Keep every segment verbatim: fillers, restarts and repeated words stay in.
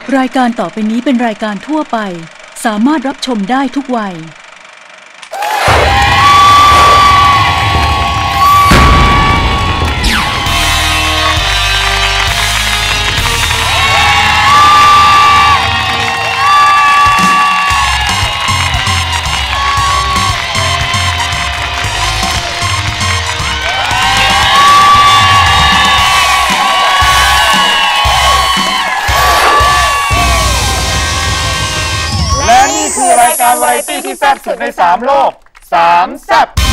รายการต่อไปนี้เป็นรายการทั่วไปสามารถรับชมได้ทุกวัยวาไรตี้ที่แซ่บสุดในสามโลกสามแซ่บส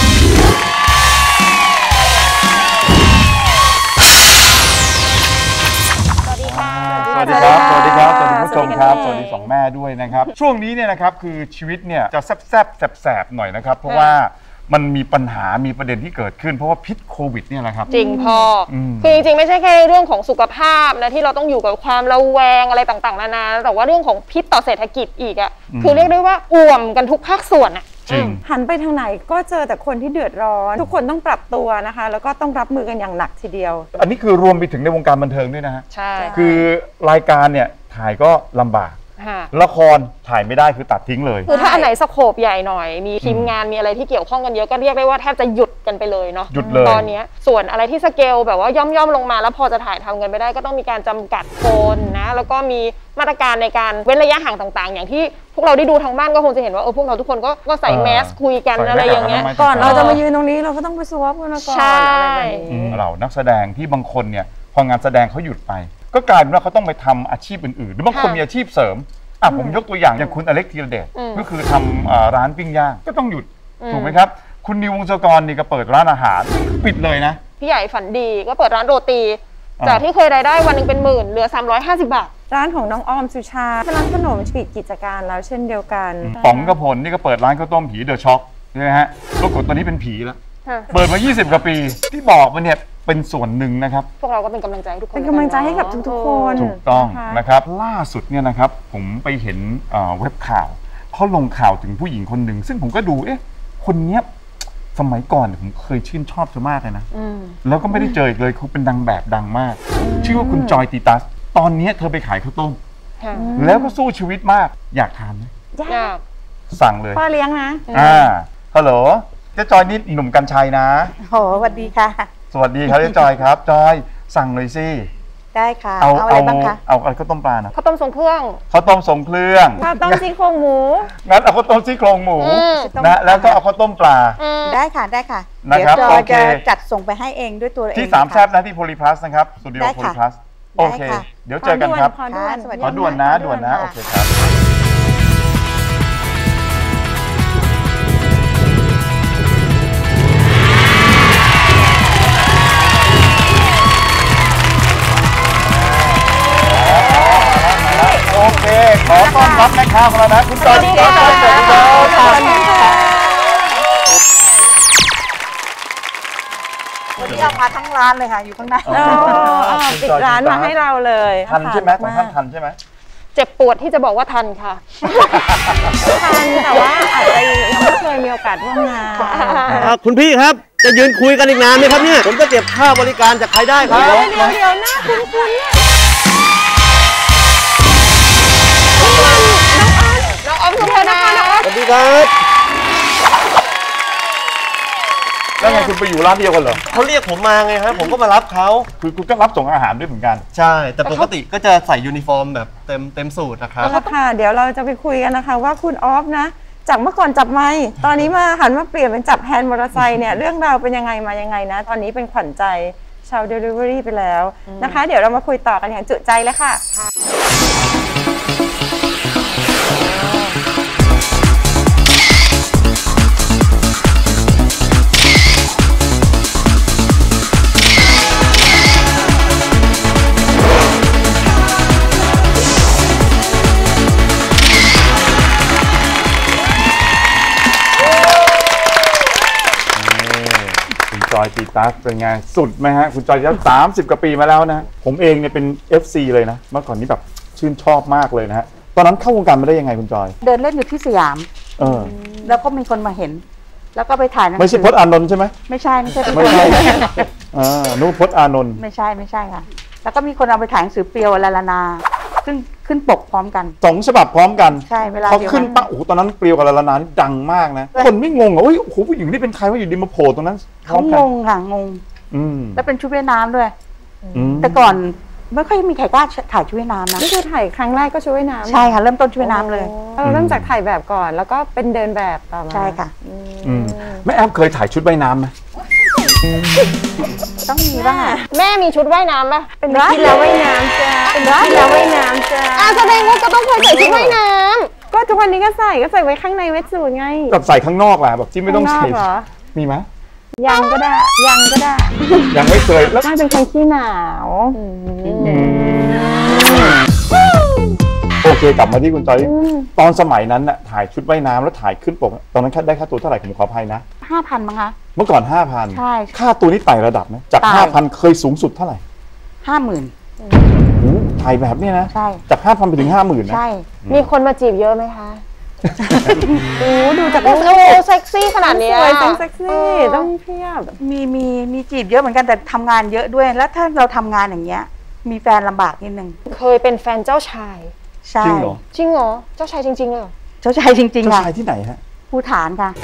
วัสดีค่ะสวัสดีครับสวัสดีครับสวัสดีผู้ชมครับสวัสดีสองแม่ด้วยนะครับช่วงนี้เนี่ยนะครับคือชีวิตเนี่ยจะแซ่บแซ่บแสบๆหน่อยนะครับเพราะว่ามันมีปัญหามีประเด็นที่เกิดขึ้นเพราะว่าพิษโควิดเนี่ยแหละครับจริงพ่อคือจริงๆไม่ใช่แค่เรื่องของสุขภาพนะที่เราต้องอยู่กับความระแวงอะไรต่างๆนานาแต่ว่าเรื่องของพิษต่อเศรษฐกิจอีกอ่ะคือเรียกได้ว่าอ่วมกันทุกภาคส่วนอ่ะจริงหันไปทางไหนก็เจอแต่คนที่เดือดร้อนทุกคนต้องปรับตัวนะคะแล้วก็ต้องรับมือกันอย่างหนักทีเดียวอันนี้คือรวมไปถึงในวงการบันเทิงด้วยนะฮะใช่คือรายการเนี่ยถ่ายก็ลำบากละครถ่ายไม่ได้คือตัดทิ้งเลยคือถ้าอันไหนสโคปใหญ่หน่อยมีทีมงานมีอะไรที่เกี่ยวข้องกันเยอะก็เรียกได้ว่าแทบจะหยุดกันไปเลยเนาะหยุดเลยตอนนี้ส่วนอะไรที่สเกลแบบว่าย่อมๆลงมาแล้วพอจะถ่ายทำกันไม่ได้ก็ต้องมีการจำกัดคนนะแล้วก็มีมาตรการในการเว้นระยะห่างต่างๆอย่างที่พวกเราได้ดูทางบ้านก็คงจะเห็นว่าเออพวกเราทุกคนก็ก็ใส่แมสคุยกันอะไรอย่างเงี้ยก่อนเราจะมายืนตรงนี้เราก็ต้องไปสวอปกันก่อนใช่เรานักแสดงที่บางคนเนี่ยพองานแสดงเขาหยุดไปก็กลายเป็นว่าเขาต้องไปทำอาชีพอื่นๆหรือบางคนมีอาชีพเสริมอ่ะผมยกตัวอย่างอย่างคุณอเล็กธีรเดชก็คือทำร้านปิ้งย่างก็ต้องหยุดถูกไหมครับคุณนิววงศกรนี่ก็เปิดร้านอาหารปิดเลยนะพี่ใหญ่ฝันดีก็เปิดร้านโรตีจากที่เคยรายได้วันนึงเป็นหมื่นเหลือสามร้อยห้าสิบบาทร้านของน้องออมสุชาเป็นร้านขนมปิดกิจการแล้วเช่นเดียวกันป๋องกระพลนี่ก็เปิดร้านข้าวต้มผีเดอะช็อคใช่ไหมฮะปรากฏตอนนี้เป็นผีแล้วเปิดมายี่สิบกว่าปีที่บอกมาเนี่ยเป็นส่วนหนึ่งนะครับพวกเราก็เป็นกำลังใจทุกคนเป็นกำลังใจให้กับทุกๆคนถูกต้องนะครับล่าสุดเนี่ยนะครับผมไปเห็นเว็บข่าวเขาลงข่าวถึงผู้หญิงคนหนึ่งซึ่งผมก็ดูเอ๊ะคนเนี้ยสมัยก่อนผมเคยชื่นชอบเธอมากเลยนะแล้วก็ไม่ได้เจออีกเลยคือเป็นดังแบบดังมากชื่อว่าคุณจอยตีตัสตอนนี้เธอไปขายข้าวต้มแล้วก็สู้ชีวิตมากอยากทานไหมอยากสั่งเลยพ่อเลี้ยงนะอ่าฮัลโหลเจ๊จอยนี่หนุ่มกัญชัยนะโหสวัสดีค่ะสวัสดีครับเจ๊จอยครับจอยสั่งเลยสิได้ค่ะเอาอะไรบ้างคะเอาอะไรข้าวต้มปลานะข้าวต้มทรงเครื่องข้าวต้มทรงเครื่องข้าวต้มซี่โครงหมูงั้นเอาข้าวต้มซี่โครงหมูนะแล้วก็เอาข้าวต้มปลาได้ค่ะได้ค่ะเดี๋ยวจอยจะจัดส่งไปให้เองด้วยตัวเองที่สามแซ่บนะที่โพลีพลัสนะครับสตูดิโอโพลีพลัสโอเคเดี๋ยวเจอกันครับขอด่วนนะด่วนนะโอเคครับโอเคขอต้อนรับแม่ค้าของเรานะคุณจอยคุณจอยสวัสดีครับวันนี้เอาพาทั้งร้านเลยค่ะอยู่ข้างในปิดร้านมาให้เราเลยทันใช่ไหมของท่านทันใช่ไหมเจ็บปวดที่จะบอกว่าทันค่ะทันแต่ว่าอาจจะยังไม่เคยมีโอกาสร่วมงานคุณพี่ครับจะยืนคุยกันอีกนานไหมครับเนี่ยผมจะเก็บค่าบริการจากใครได้ครับเดี๋ยวเดี๋ยวหน้าคุณคุณเนี่ยน้องออมสุพรรณสวัสดีครับแล้วไงคุณไปอยู่ร้านเดียวกันเหรอเขาเรียกผมมาไงครับผมก็มารับเขาคือคุณก็รับส่งอาหารด้วยเหมือนกันใช่แต่ปกติก็จะใส่ยูนิฟอร์มแบบเต็มเต็มสูทนะครับค่ะเดี๋ยวเราจะไปคุยกันนะคะว่าคุณออฟนะจากเมื่อก่อนจับไม้ตอนนี้มาหันมาเปลี่ยนเป็นจับแฮนด์มอเตอร์ไซค์เนี่ยเรื่องราวเป็นยังไงมายังไงนะตอนนี้เป็นขวัญใจชาว Delivery ไปแล้วนะคะเดี๋ยวเรามาคุยต่อกันอย่างจุใจเลยค่ะจอยตีตัสเป็นไงสุดไหมฮะคุณจอยยักษ์สามสิบกว่าปีมาแล้วนะผมเองเนี่ยเป็น เอฟ ซี เลยนะเมื่อก่อนนี้แบบชื่นชอบมากเลยนะฮะตอนนั้นเข้าวงการมาได้ยังไงคุณจอยเดินเล่นอยู่ที่สยามเออแล้วก็มีคนมาเห็นแล้วก็ไปถ่ายหนังสือไม่ใช่พจน์อานนท์ใช่ไหมไม่ใช่ไม่ใช่ไม่ใช่อ่านุพจน์อานนท์ไม่ใช่ไม่ใช่ค่ะแล้วก็มีคนเอาไปถ่ายหนังสือเปียวลาลานาซึ่งขึ้นปกพร้อมกันสองฉบับพร้อมกันใช่เวลาเขาเดียวขึ้นกันปะโอ้โหตอนนั้นเปรียวกับลาลานานี่ดังมากนะ คนไม่งงเหรอเฮ้ยโอ้โหผู้หญิงนี่เป็นใครว่าอยู่ดีมาโผล่ตรงนั้นพร้เขาอมกังนงค่ะงงอืมแล้วเป็นชุดว่ายน้ำด้วยอืมแต่ก่อนไม่ค่อยมีใครกล้าถ่ายชุดว่ายน้ำนะนี่คือถ่ายครั้งแรกก็ชุดว่ายน้ำใช่ค่ะเริ่มต้นชุดว่ายน้ำเลยเออเริ่มจากถ่ายแบบก่อนแล้วก็เป็นเดินแบบต่อมาใช่ค่ะอืมแม่แอฟเคยถ่ายชุดว่ายน้ำไหมต้องมีบ้างอะแม่มีชุดว่ายน้ำปะเป็นรักแล้วว่ายน้ำจ้าเป็นรักแล้วว่ายน้ำจ้าอ่ะแสดงว่าก็ต้องเคยใส่ชุดว่ายน้ก็ทุกวันนี้ก็ใส่ก็ใส่ไว้ข้างในเวทสูทไงแบบใส่ข้างนอกล่ะแบบที่ไม่ต้องใส่ข้างนอกเหรอมีไหมยังก็ได้ยังก็ได้ยังไม่เคยแล้วน่าเป็นคนขี้หนาวโอเคกลับมาที่คุณจอยตอนสมัยนั้นน่ะถ่ายชุดว่ายน้ำแล้วถ่ายขึ้นปกตอนนั้นค่าได้ค่าตัวเท่าไหร่ผมขออภัยนะห้าพันมั้งคะเมื่อก่อนห้าพันใช่ค่าตัวนี้ไต่ระดับไหมจากไต่ห้าพันเคยสูงสุดเท่าไหร่ห้าหมื่นโอ้โหถ่ายแบบเนี้ยนะใช่จากห้าพันไปถึงห้าหมื่นนะใช่ำมีคนมาจีบเยอะไหมคะโอ้ดูจากโอ้รูปโหเซ็กซี่ขนาดเนี้ยสวยต้องเซ็กซี่ต้องเพียบมีมีมีจีบเยอะเหมือนกันแต่ทำงานเยอะด้วย แล้วถ้าเราทำงานอย่างเงี้ย มีแฟนลำบากนิดนึงเคยเป็นแฟนเจ้าชายใช่จริงเหรอจริงเหรอเจ้าชายจริงๆเลยเหรอเจ้าชายจริงๆเจ้าค่ะชายที่ไหนฮะภูฐานค่ะ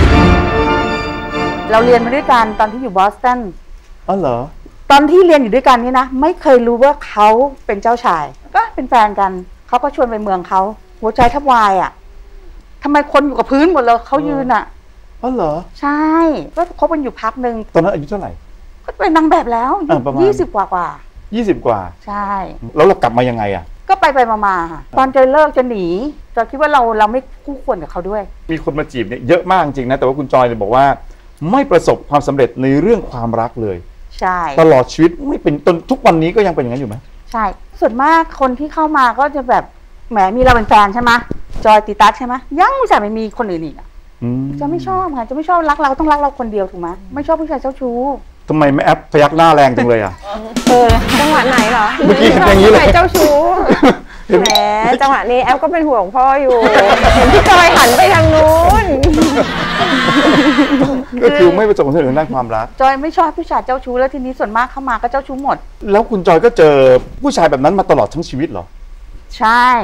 เราเรียนมาด้วยกันตอนที่อยู่บอสตันอ๋อเหรอตอนที่เรียนอยู่ด้วยกันนี่นะไม่เคยรู้ว่าเขาเป็นเจ้าชาย ก็เป็นแฟนกันเขาก็ชวนไปเมืองเขาหัวใจแทบวายอ่ะทำไมคนอยู่กับพื้นหมดเลยเขายืนอ่ะอ๋อเหรอใช่ก็คบกันอยู่พักหนึ่งตอนนั้นอายุเท่าไหร่ก็เป็นนางแบบแล้วอ่าประมาณยี่สิบกว่ากว่ายี่สิบกว่าใช่แล้วเรากลับมายังไงอ่ะก็ไปไปมามาค่ะตอนจะเลิกจะหนีจะคิดว่าเราเราไม่คู่ควรกับเขาด้วยมีคนมาจีบเนี่ยเยอะมากจริงนะ แต่ว่าคุณจอยเนี่ยบอกว่า ไม่ประสบความสำเร็จในเรื่องความรักเลยใช่ตลอดชีวิตไม่เป็นจนทุกวันนี้ก็ยังเป็นอย่างนั้นอยู่ไหมใช่ส่วนมากคนที่เข้ามาก็จะแบบแหมมีเราเป็นแฟนใช่ไหมจอยติตัสใช่ไหมยังไม่ใช่ไม่มีคนอื่นอีกอะอืมจะไม่ชอบไงจะไม่ชอบรักเราต้องรักเราคนเดียวถูกไหมไม่ชอบผู้ชายเจ้าชู้ทำไมแม่แอปพยักหน้าแรงจังเลยอ่ะเออจังหวะไหนเหรอเมื่อกี้อย่างนี้เลยไหนเจ้าชู้แหมจังหวะนี้แอฟก็เป็นห่วงพ่ออยู่เห็นพี่จอยหันไปทางนู้นก็คือไม่ประสบความสำเร็จในด้านความรักจอยไม่ชอบผู้ชายเจ้าชู้แล้วทีนี้ส่วนมากเข้ามาก็เจ้าชู้หมดแล้วคุณจอยก็เจอผู้ชายแบบนั้นมาตลอดทั้งชีวิตเหรอใช่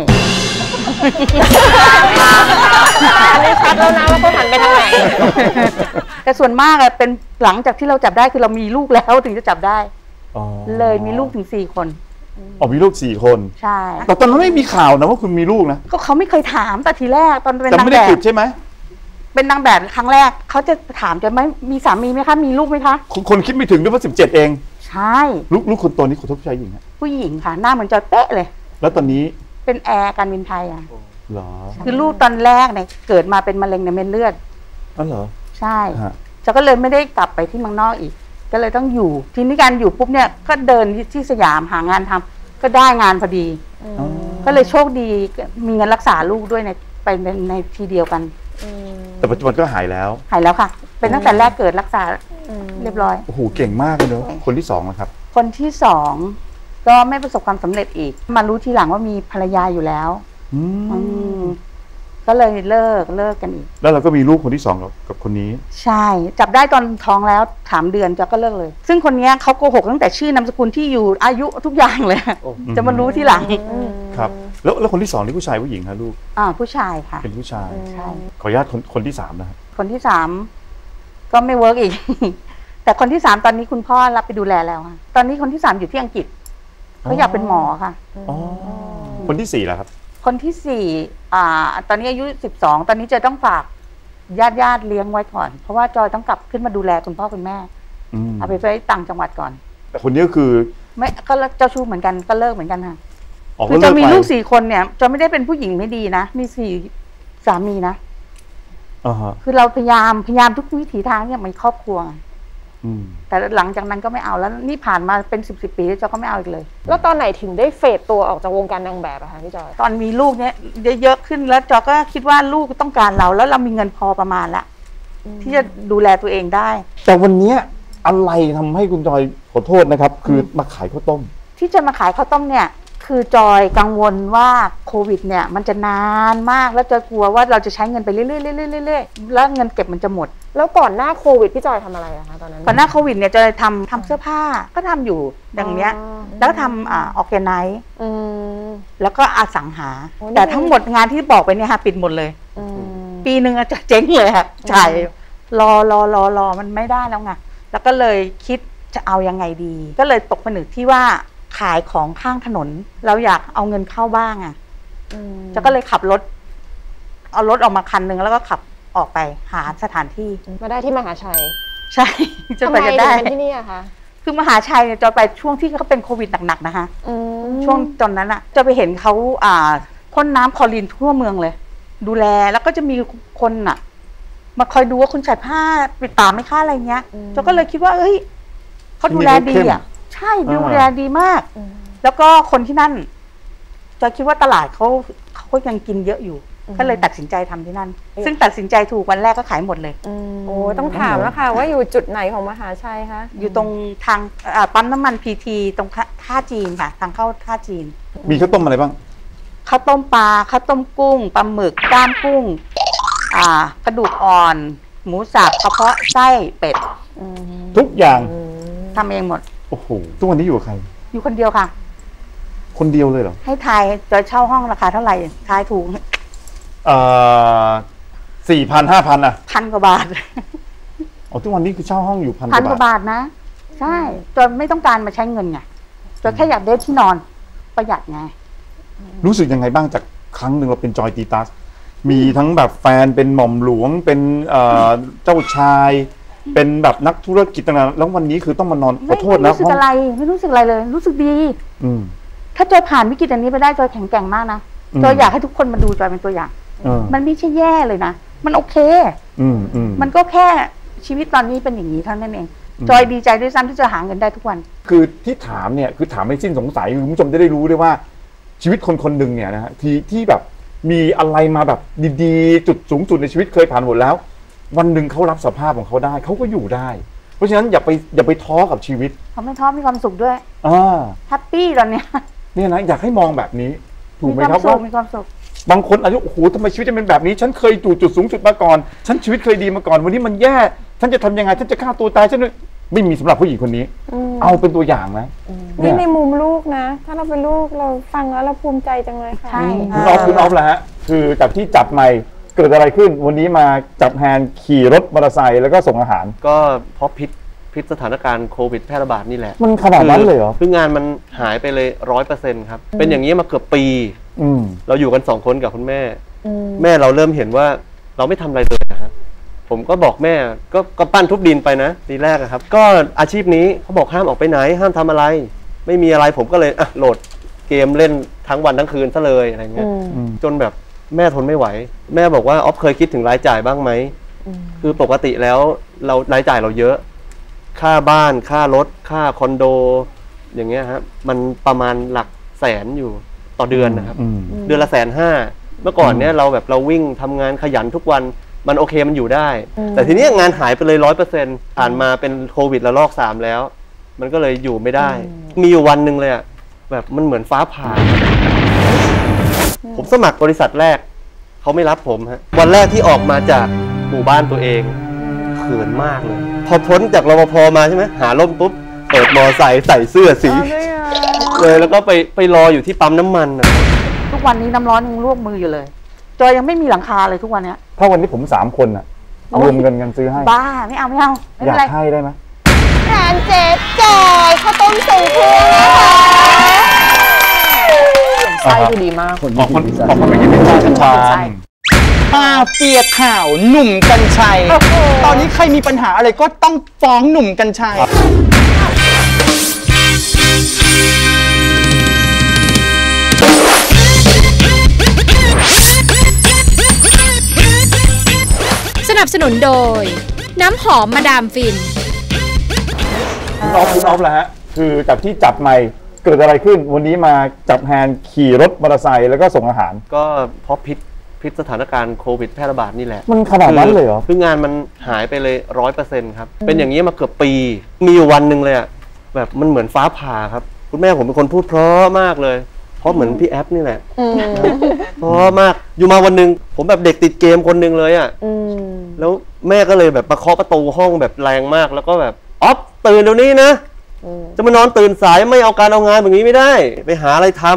อันนี้ชัดแล้วนะว่าเขาหันไปทางไหนแต่ส่วนมากอะเป็นหลังจากที่เราจับได้คือเรามีลูกแล้วถึงจะจับได้อ๋อเลยมีลูกถึงสี่คนอ๋อมีลูกสี่คนใช่แต่ตอนนั้นไม่มีข่าวนะว่าคุณมีลูกนะก็เขาไม่เคยถามแต่ทีแรกตอนเป็นแต่นางไม่แบได้บจุดใช่ไหมเป็นนางแบบครั้งแรกเขาจะถามจะไหมมีสามีไหมคะมีลูกไหมคะคนคนคิดไม่ถึงด้วยว่าสิบเจ็ดเองใช่ลูกลูกคนโตนี่ขอโทษผู้ชายหญิงฮะผู้หญิงค่ะ หน้าเหมือนจอยเป๊ะเลยแล้วตอนนี้เป็นแอร์การบินไทยอ่ะเหรอคือลูกตอนแรกเนี่ยเกิดมาเป็นมะเร็งในเม็ดเลือดอ๋อเหรอใช่ฮะจอยก็เลยไม่ได้กลับไปที่เมืองนอกอีก ก็เลยต้องอยู่ ทีนี้การอยู่ปุ๊บเนี่ยก็เดินที่สยามหางานทำก็ได้งานพอดีอ๋อก็เลยโชคดีมีเงินรักษาลูกด้วยในไปในในทีเดียวกันแต่ปัจจุบันก็หายแล้วหายแล้วค่ะ เป็นตั้งแต่แรกเกิดรักษาเรียบร้อยโอ้โหเก่งมากเลยเนอะคนที่สองนะครับคนที่สองก็ไม่ประสบความสำเร็จอีก มารู้ทีหลังว่ามีภรรยาอยู่แล้วอือืมมก็เลยเลิกเลิกกันอีกแล้วเราก็มีลูกคนที่สองกับกับคนนี้ใช่ จับได้ตอนท้องแล้วสามเดือนจะก็เลิกเลย ซึ่งคนเนี้ยเขาโกหกตั้งแต่ชื่อนามสกุลที่อยู่อายุทุกอย่างเลย จะมารู้ทีหลังครับ แล้วแล้วคนที่สองนี่ผู้ชายผู้หญิงครับลูกอ่าผู้ชายค่ะเป็นผู้ชายใช่ขออนุญาตคนคนที่สามนะครับคนที่สามก็ไม่เวิร์กอีก แต่คนที่สามตอนนี้คุณพ่อรับไปดูแลแล้วค่ะตอนนี้คนที่สามอยู่ที่อังกฤษเขาอยากเป็นหมอค่ะอ๋อ คนที่สี่ล่ะครับคนที่สี่อ่า ตอนนี้อายุสิบสองตอนนี้จะต้องฝากญาติญาติเลี้ยงไว้ก่อน เพราะว่าจอยต้องกลับขึ้นมาดูแลคุณพ่อคุณแม่อืมเอาไปไว้ต่างจังหวัดก่อนแต่คนนี้ก็คือไม่ก็เจ้าชู้เหมือนกันก็เลิกเหมือนกันค่ะออกคือเลิจะกมีไปลูกสี่คนเนี่ยจะไม่ได้เป็นผู้หญิงไม่ดีนะมีสี่สามีนะอ่าฮะคือเราพยายามพยายามทุกวิถีทางเนี่ยมีครอบครัวอืมแต่หลังจากนั้นก็ไม่เอาแล้วนี่ผ่านมาเป็นสิบสิบปีแล้วจอยก็ไม่เอาอีกเลยแล้วตอนไหนถึงได้เฟดตัวออกจากวงการนางแบบอะคะพี่จอยตอนมีลูกเนี่ยเยอะๆขึ้นแล้วจอยก็คิดว่าลูกต้องการเรา แล้วเรามีเงินพอประมาณละที่จะดูแลตัวเองได้แต่วันเนี้ยอะไรทำให้คุณจอยขอโทษนะครับ คือมาขายข้าวต้มที่จะมาขายข้าวต้มเนี่ย คือจอยกังวลว่าโควิดเนี่ยมันจะนานมากแล้วจอยกลัวว่าเราจะใช้เงินไปเรื่อยๆเรื่อยๆแล้วเงินเก็บมันจะหมดแล้วก่อนหน้าโควิดพี่จอยทำอะไรอะคะตอนนั้นก่อนหน้าโควิดเนี่ยจอยทำทำเสื้อผ้าก็ทำอยู่อย่างเนี้ยอ๋อแล้วก็ทำอ่าออร์แกไนซ์อืมแล้วก็อสังหาโอ้แต่ทั้งหมดงานที่บอกไปเนี่ยค่ะปิดหมดเลยอืมปีหนึ่งอาจจะเจ๊งเลยค่ะใช่รอรอรอรอมันไม่ได้แล้วไงแล้วก็เลยคิดจะเอายังไงดี ก็เลยตกผนึกที่ว่าขายของข้างถนนเราอยากเอาเงินเข้าบ้างอ่ะจะก็เลยขับรถเอารถออกมาคันหนึ่งแล้วก็ขับออกไปหาสถานที่มาได้ที่มหาชัยใช่จะไปจะได้ทำมถึงเป็นที่นี่อะคะคือมหาชัยเนี่ยจอยไปช่วงที่เขาเป็นโควิดหนักๆนะคะอืมช่วงตอนนั้นอะจะไปเห็นเขาอ่าพ่นน้ำคลอรีนทั่วเมืองเลย ดูแลแล้วก็จะมีคนอะมาคอยดูว่าคุณใส่ผ้าปิดตาไม่ค่าอะไรเงี้ยจอยก็เลยคิดว่าเอ้ยเขาดูแลดีอะใช่ดูแลดีมาก แล้วก็คนที่นั่นจอยคิดว่าตลาดเขาเขาก็ยังกินเยอะอยู่ก็เลยตัดสินใจทำที่นั่น ซึ่งตัดสินใจถูกวันแรกก็ขายหมดเลยโอ้ต้องถามแล้วค่ะว่าอยู่จุดไหนของมหาชัยคะอยู่ตรงทางอ่าปั๊มน้ำมันพีทีตรงท่าจีนค่ะ ทางเข้าท่าจีนมีข้าวต้มอะไรบ้างข้าวต้มปลาข้าวต้มกุ้งปลาหมึกก้ามกุ้ง อ่ากระดูกอ่อน หมูสับกระเพาะไส้เป็ดทุกอย่างทำเองหมดโอ้โหทุกวันนี้อยู่กับใครอยู่คนเดียวค่ะคนเดียวเลยเหรอให้ทายจะเช่าห้องราคาเท่าไหร่ทายถูกเอ่อสี่พันห้าพันอ่ะพันกว่าบาทอ๋อทุกวันนี้คือเช่าห้องอยู่พันพันกกว่าว่าบาทบาทนะ ใช่จนไม่ต้องการมาใช้เงินไงจนแค่อยากได้ที่นอนประหยัดไงรู้สึกยังไงบ้างจากครั้งหนึ่งเราเป็นจอยตีตัสมีทั้งแบบแฟนเป็นหม่อมหลวงเป็นเอ่อเจ้าชาย เป็นแบบนักธุรกิจต่างๆแล้ววันนี้คือต้องมานอนขอไม่โทษไม่นะรู้สึกอะไร ไม่รู้สึกอะไรเลย รู้สึกดีอืมถ้าจอยผ่านวิกฤตอันนี้ไปได้จอยแข็งแกร่งมากนะอืมจอยอยากให้ทุกคนมาดูจอยเป็นตัวอย่างเออมันไม่ใช่แย่เลยนะ มันโอเคอืมอืมมันก็แค่ชีวิตตอนนี้เป็นอย่างนี้เท่านั้นเองอืมจอยดีใจด้วยซ้ำที่จะหาเงินได้ทุกวันคือที่ถามเนี่ยคือถามให้สิ้นสงสัยคุณผู้ชมจะได้รู้ด้วยว่า ชีวิตคนคนหนึ่งเนี่ยนะฮะที่ที่แบบมีอะไรมาแบบดีๆ จุดสูงสุดในชีวิตเคยผ่านหมดแล้ว วันหนึ่งเขารับสภาพของเขาได้เขาก็อยู่ได้ เพราะฉะนั้นอย่าไปอย่าไปท้อกับชีวิตเขาไม่ท้อมีความสุขด้วยอ่าแฮปปี้ตอนเนี้ยเนี่ยนะอยากให้มองแบบนี้ถูกไหมมีครับสุว่าขมีความสุขบางคนอายุโอ้โหทำไมชีวิตจะเป็นแบบนี้ ฉันเคยอยู่จุดสูงสุดมาก่อน ฉันชีวิตเคยดีมาก่อน วันนี้มันแย่ ฉันจะทำยังไง ฉันจะฆ่าตัวตาย ฉันไม่มีสำหรับผู้หญิงคนนี้ เอาเป็นตัวอย่างนะเนี่นี่ยในมุมลูกนะ ถ้าเราเป็นลูกเราฟังแล้วเราภูมิใจจังเลยค่ะใช่คุณออฟคุณออฟแล้วฮะ คือจากที่จับไมค์เกิดอะไรขึ้น วันนี้มาจับแฮนด์ขี่รถมอเตอร์ไซค์แล้วก็ส่งอาหารก็เพราะพิษพิษสถานการณ์โควิดแพร่ระบาดนี่แหละมันขนาดนั้นเลยเหรอคืองานมันหายไปเลยร้อยเปอร์เซ็นต์ครับ เป็นอย่างนี้มาเกือบปีอืมเราอยู่กันสองคนกับคุณแม่ แม่เราเริ่มเห็นว่าเราไม่ทำอะไรเลยนะฮะผมก็บอกแม่ก็ก็ปั้นทุบดินไปนะทีแรกอะครับ ก็อาชีพนี้เขาบอกห้ามออกไปไหน ห้ามทำอะไร ไม่มีอะไรผมก็เลยอ่ะโหลดเกมเล่นทั้งวันทั้งคืนซะเลยอะไรเงี้ยอืมจนแบบแม่ทนไม่ไหว แม่บอกว่าออฟเคยคิดถึงรายจ่ายบ้างไหมคือปกติแล้วเรารายจ่ายเราเยอะ ค่าบ้านค่ารถค่าคอนโด อย่างเงี้ยครับมันประมาณหลักแสนอยู่ต่อเดือนนะครับอืมเดือนละแสนห้าเมื่อก่อนเนี้ยเราแบบเราวิ่งทำงานขยันทุกวันมันโอเคมันอยู่ได้ แต่ทีนี้งานหายไปเลยร้อยเปอร์เซ็นต์ผ่านมาเป็นโควิดระลอกสามแล้ว มันก็เลยอยู่ไม่ได้ มีอยู่วันหนึ่งเลยอะแบบมันเหมือนฟ้าผ่า ผมสมัครบริษัทแรกเขาไม่รับผมฮะวันแรกที่ออกมาจากหมู่บ้านตัวเองเขินมากเลย พอพ้นจากรปภมาใช่ไหมหาร่มปุ๊บเปิดมอไซค์ใส่เสื้อสีเลยแล้วก็ไปไปรออยู่ที่ปั๊มน้ำมันนะทุกวันนี้น้ำร้อนยังลวกมืออยู่เลย จอยยังไม่มีหลังคาเลยทุกวันเนี้ยถ้าวันนี้ผมสามคนอะโอ้รยวมเงินกันซื้อให้บ้าไม่เอาไม่เอาไม่อเป็นยากไรให้ได้ไหมร้านเจ๊จอยข้าวต้มทรงเครื่องนะคะไส้คือดีมากคนออกคนออกคนไปกินพิซซ่าทุกวันมาเฟียข่าวหนุ่มกัญชัย ตอนนี้ใครมีปัญหาอะไรก็ต้องฟ้องหนุ่มกัญชัยสนับสนุนโดยน้ำหอมมาดามฟินคุณออฟคุณออฟแล้วฮะ คือจากที่จับไมค์เกิดอะไรขึ้น วันนี้มาจับแฮนด์ขี่รถมอเตอร์ไซค์แล้วก็ส่งอาหารก็เพราะพิษพิษสถานการณ์โควิดแพร่ระบาดนี่แหละมันขนาดนั้นเลยเหรอคืองานมันหายไปเลยร้อยเปอร์เซ็นต์ครับ เป็นอย่างนี้มาเกือบปี มีอยู่วันหนึ่งเลยอะแบบมันเหมือนฟ้าผ่าครับคุณแม่ผมเป็นคนพูดเพราะมากเลย เพราะเหมือนพี่แอปนี่แหละเพราะมากอยู่มาวันหนึ่งผมแบบเด็กติดเกมคนหนึ่งเลยอะแล้วแม่ก็เลยแบบมาเคาะประตูห้องแบบแรงมากแล้วก็แบบอ๊อฟตื่นเดี๋ยวนี้นะจะมานอนตื่นสายไม่เอาการเอางานแบบนี้ไม่ได้ ไปหาอะไรท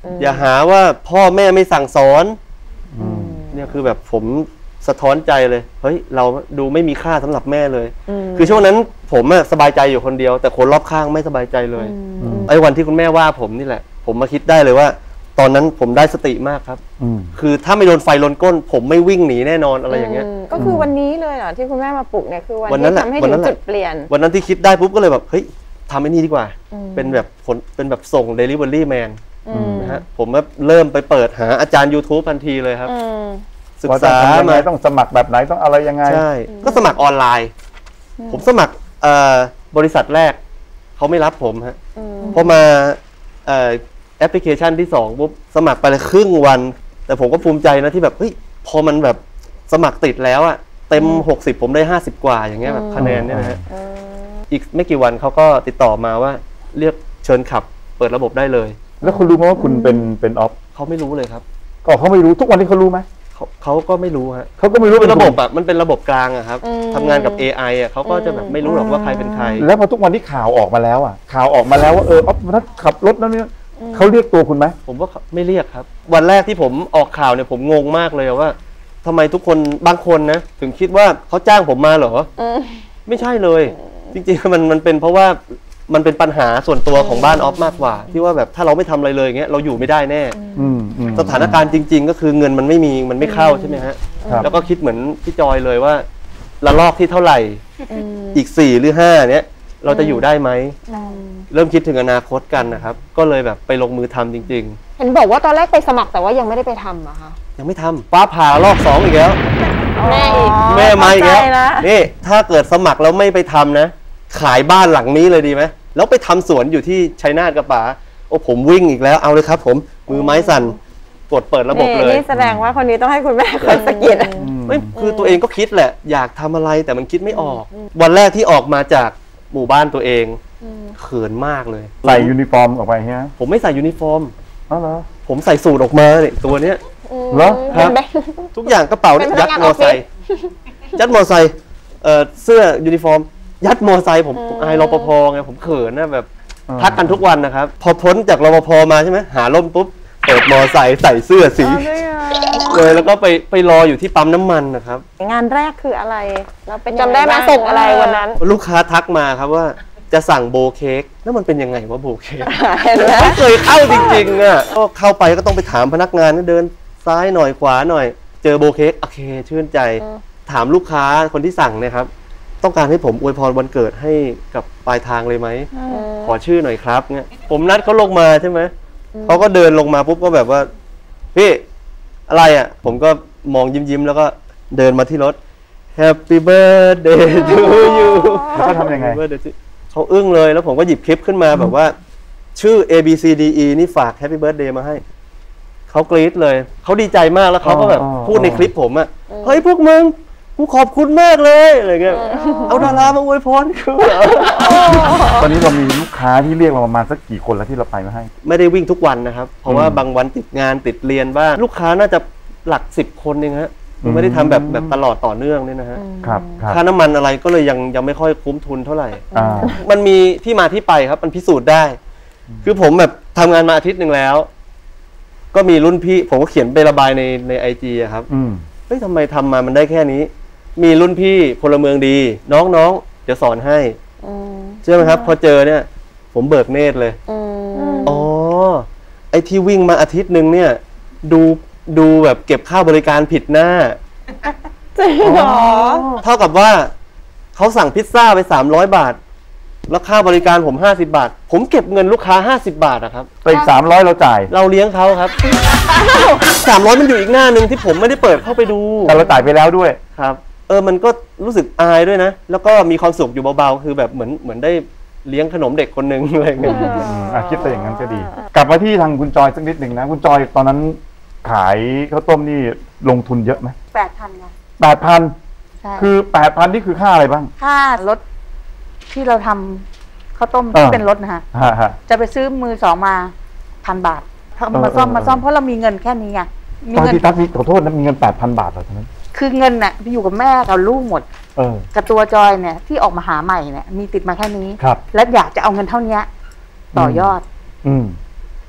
อย่าหาว่าพ่อแม่ไม่สั่งสอนเนี่ยคือแบบผมสะท้อนใจเลยเฮ้ยเราดูไม่มีค่าสำหรับแม่เลยคือช่วงนั้นผมอะสบายใจอยู่คนเดียวแต่คนรอบข้างไม่สบายใจเลยไอ้วันที่คุณแม่ว่าผมนี่แหละผมมาคิดได้เลยว่าตอนนั้นผมได้สติมากครับคือถ้าไม่โดนไฟลนก้นผมไม่วิ่งหนีแน่นอนอะไรอย่างเงี้ยก็คือวันนี้เลยเหรอที่คุณแม่มาปลุกเนี่ยคือวันที่ทำให้ถึงจุดเปลี่ยนวันนั้นที่คิดได้ปุ๊บก็เลยแบบเฮ้ยทำไอ้นี่ดีกว่าเป็นแบบผลเป็นแบบส่ง Delivery Man นะฮะผมก็เริ่มไปเปิดหาอาจารย์ YouTube ทันทีเลยครับศึกษามาต้องสมัครแบบไหนต้องอะไรยังไงใช่ก็สมัครออนไลน์ผมสมัครบริษัทแรกเขาไม่รับผมฮะพอมาแอปพลิเคชันที่สองปุ๊บสมัครไปเลยครึ่งวันแต่ผมก็ภูมิใจนะที่แบบเฮ้ยพอมันแบบสมัครติดแล้วอะเต็มหกสิบผมได้ห้าสิบกว่าอย่างเงี้ยแบบคะแนนเนี่ยนะฮะอีกไม่กี่วันเขาก็ติดต่อมาว่าเรียกเชิญขับเปิดระบบได้เลยแล้วคุณรู้ไหมว่าคุณเป็นเป็นออฟเขาไม่รู้เลยครับก็เขาไม่รู้ทุกวันนี้เขารู้ไหมเขาเขาก็ไม่รู้ฮะเขาก็ไม่รู้เป็นระบบอะมันเป็นระบบกลางอะครับทำงานกับ เอ ไอ อะเขาก็จะแบบไม่รู้หรอกว่าใครเป็นใครแล้วพอทุกวันที่ข่าวออกมาแล้วอะข่าวออกมาแล้วว่าเออออฟนัทขับรถนั่นนี่เขาเรียกตัวคุณไหมผมว่าไม่เรียกครับวันแรกที่ผมออกข่าวเนี่ยผมงงมากเลยว่าทำไมทุกคนบางคนนะถึงคิดว่าเขาจ้างผมมาเหรอไม่ใช่เลยจริงๆมันมันเป็นเพราะว่ามันเป็นปัญหาส่วนตัวของบ้านออฟมากกว่าที่ว่าแบบถ้าเราไม่ทำอะไรเลยอย่างเงี้ยเราอยู่ไม่ได้แน่สถานการณ์จริงๆก็คือเงินมันไม่มีมันไม่เข้าใช่ไหมฮะแล้วก็คิดเหมือนพี่จอยเลยว่าระลอกที่เท่าไหร่อีกสี่หรือห้าเนี้ยเราจะอยู่ได้ไหมเริ่มคิดถึงอนาคตกันนะครับก็เลยแบบไปลงมือทำจริงๆเห็นบอกว่าตอนแรกไปสมัครแต่ว่ายังไม่ได้ไปทำอะคะยังไม่ทำฟ้าผ่ารอบสองอีกแล้วแม่อีกแม่มาอีกแล้วนี่ถ้าเกิดสมัครแล้วไม่ไปทำนะขายบ้านหลังนี้เลยดีไหมแล้วไปทำสวนอยู่ที่ชัยนาทกระป๋าโอ้ผมวิ่งอีกแล้วเอาเลยครับผมมือไม้สั่นกดเปิดระบบเลยนี่แสดงว่าคนนี้ต้องให้คุณแม่คอยสะกิดไม่คือตัวเองก็คิดแหละอยากทำอะไรแต่มันคิดไม่ออกวันแรกที่ออกมาจากหมู่บ้านตัวเองเขินมากเลยใส่ยูนิฟอร์มออกไปฮะผมไม่ใส่ยูนิฟอร์มอ๋อเหรอผมใส่สูทออกมาเนี่ยตัวเนี้ยเหรอครับทุกอย่างกระเป๋าเนี่ยยัดมอไซค์ยัดมอไซค์เอ่อเสื้อยูนิฟอร์มยัดมอไซค์ผมอายรปภไงผมเขินนะแบบทักกันทุกวันนะครับพอพ้นจากรปภมาใช่ไหมหาล่มปุ๊บเปิดมอไซค์ใส่เสื้อสีเลยแล้วก็ไปไปรออยู่ที่ปั๊มน้ำมันนะครับงานแรกคืออะไรเราเป็นจำได้ไหมส่งอะไรวันนั้นลูกค้าทักมาครับว่าจะสั่งโบเค้กแล้วมันเป็นยังไงว่าโบเค้กไม่เคยเข้าจริงๆอ่ะก็เข้าไปก็ต้องไปถามพนักงานเดินซ้ายหน่อยขวาหน่อยเจอโบเค้กโอเคชื่นใจถามลูกค้าคนที่สั่งเนี่ยครับต้องการให้ผมอวยพรวันเกิดให้กับปลายทางเลยไหมขอชื่อหน่อยครับเนี่ยผมนัดเขาลงมาใช่ไหมเขาก็เดินลงมาปุ๊บก็แบบว่าพี่อะไรอ่ะผมก็มองยิ้มๆแล้วก็เดินมาที่รถ Happy Birthday to you แล้วก็ทำยังไงเขาอึ้งเลยแล้วผมก็หยิบคลิปขึ้นมาแบบว่าชื่อ A B C D E นี่ฝาก Happy Birthday มาให้เขากรี๊ดเลยเขาดีใจมากแล้วเขาก็แบบพูดในคลิปผมอ่ะเฮ้ยพวกมึงกูขอบคุณมากเลยอะไรเงี้ยเอาดารามาอวยพรคือตอนนี้เรามีลูกค้าที่เรียกเราประมาณสักกี่คนแล้วที่เราไปมาให้ไม่ได้วิ่งทุกวันนะครับเพราะว่าบางวันติดงานติดเรียนบ้างลูกค้าน่าจะหลักสิบคนเองฮะไม่ได้ทำแบบแบบตลอดต่อเนื่องนี่นะฮะครับค่าน้ำมันอะไรก็เลยยังยังไม่ค่อยคุ้มทุนเท่าไหร่มันมีที่มาที่ไปครับมันพิสูจน์ได้คือผมแบบทำงานมาอาทิตย์หนึ่งแล้วก็มีรุ่นพี่ผมก็เขียนไประบายในในไอจีครับเฮ้ยทำไมทำมามันได้แค่นี้มีรุ่นพี่พลเมืองดีน้องๆเดี๋ยวสอนให้เชื่อไหมครับพอเจอเนี่ยผมเบิกเนตรเลยอ๋อไอที่วิ่งมาอาทิตย์หนึ่งเนี่ยดูดูแบบเก็บค่าบริการผิดหน้าจริงเหรอเท่ากับว่าเขาสั่งพิซซ่าไปสามร้อยบาทแล้วค่าบริการผมห้าสิบบาทผมเก็บเงินลูกค้าห้าสิบบาทอะครับไปอีกสามร้อยเราจ่ายเราเลี้ยงเขาครับสามร้อยมันอยู่อีกหน้านึงที่ผมไม่ได้เปิดเข้าไปดูแต่เราจ่ายไปแล้วด้วยครับเออมันก็รู้สึกอายด้วยนะแล้วก็มีความสุขอยู่เบาๆคือแบบเหมือนเหมือนได้เลี้ยงขนมเด็กคนหนึ่งอะไรเงี้ยคิดไปอย่างนั้นก็ดีกลับมาที่ทางคุณจอยสักนิดหนึ่งนะคุณจอยตอนนั้นขายข้าวต้มนี่ลงทุนเยอะไหมแปดพันค่ะแปดพันคือแปดพันนี่คือค่าอะไรบ้างค่ารถที่เราทำข้าวต้มที่เป็นรถนะฮะจะไปซื้อมือสองมาพันบาทมาซ่อมมาซ่อมเพราะเรามีเงินแค่นี้ไงตอนที่ตั๊กนี่ขอโทษนะมีเงินแปดพันบาทเหรอตอนนั้นคือเงินน่ะไปอยู่กับแม่กับลูกหมดกับตัวจอยเนี่ยที่ออกมาหาใหม่เนี่ยมีติดมาแค่นี้แล้วอยากจะเอาเงินเท่านี้ต่อยอดอืม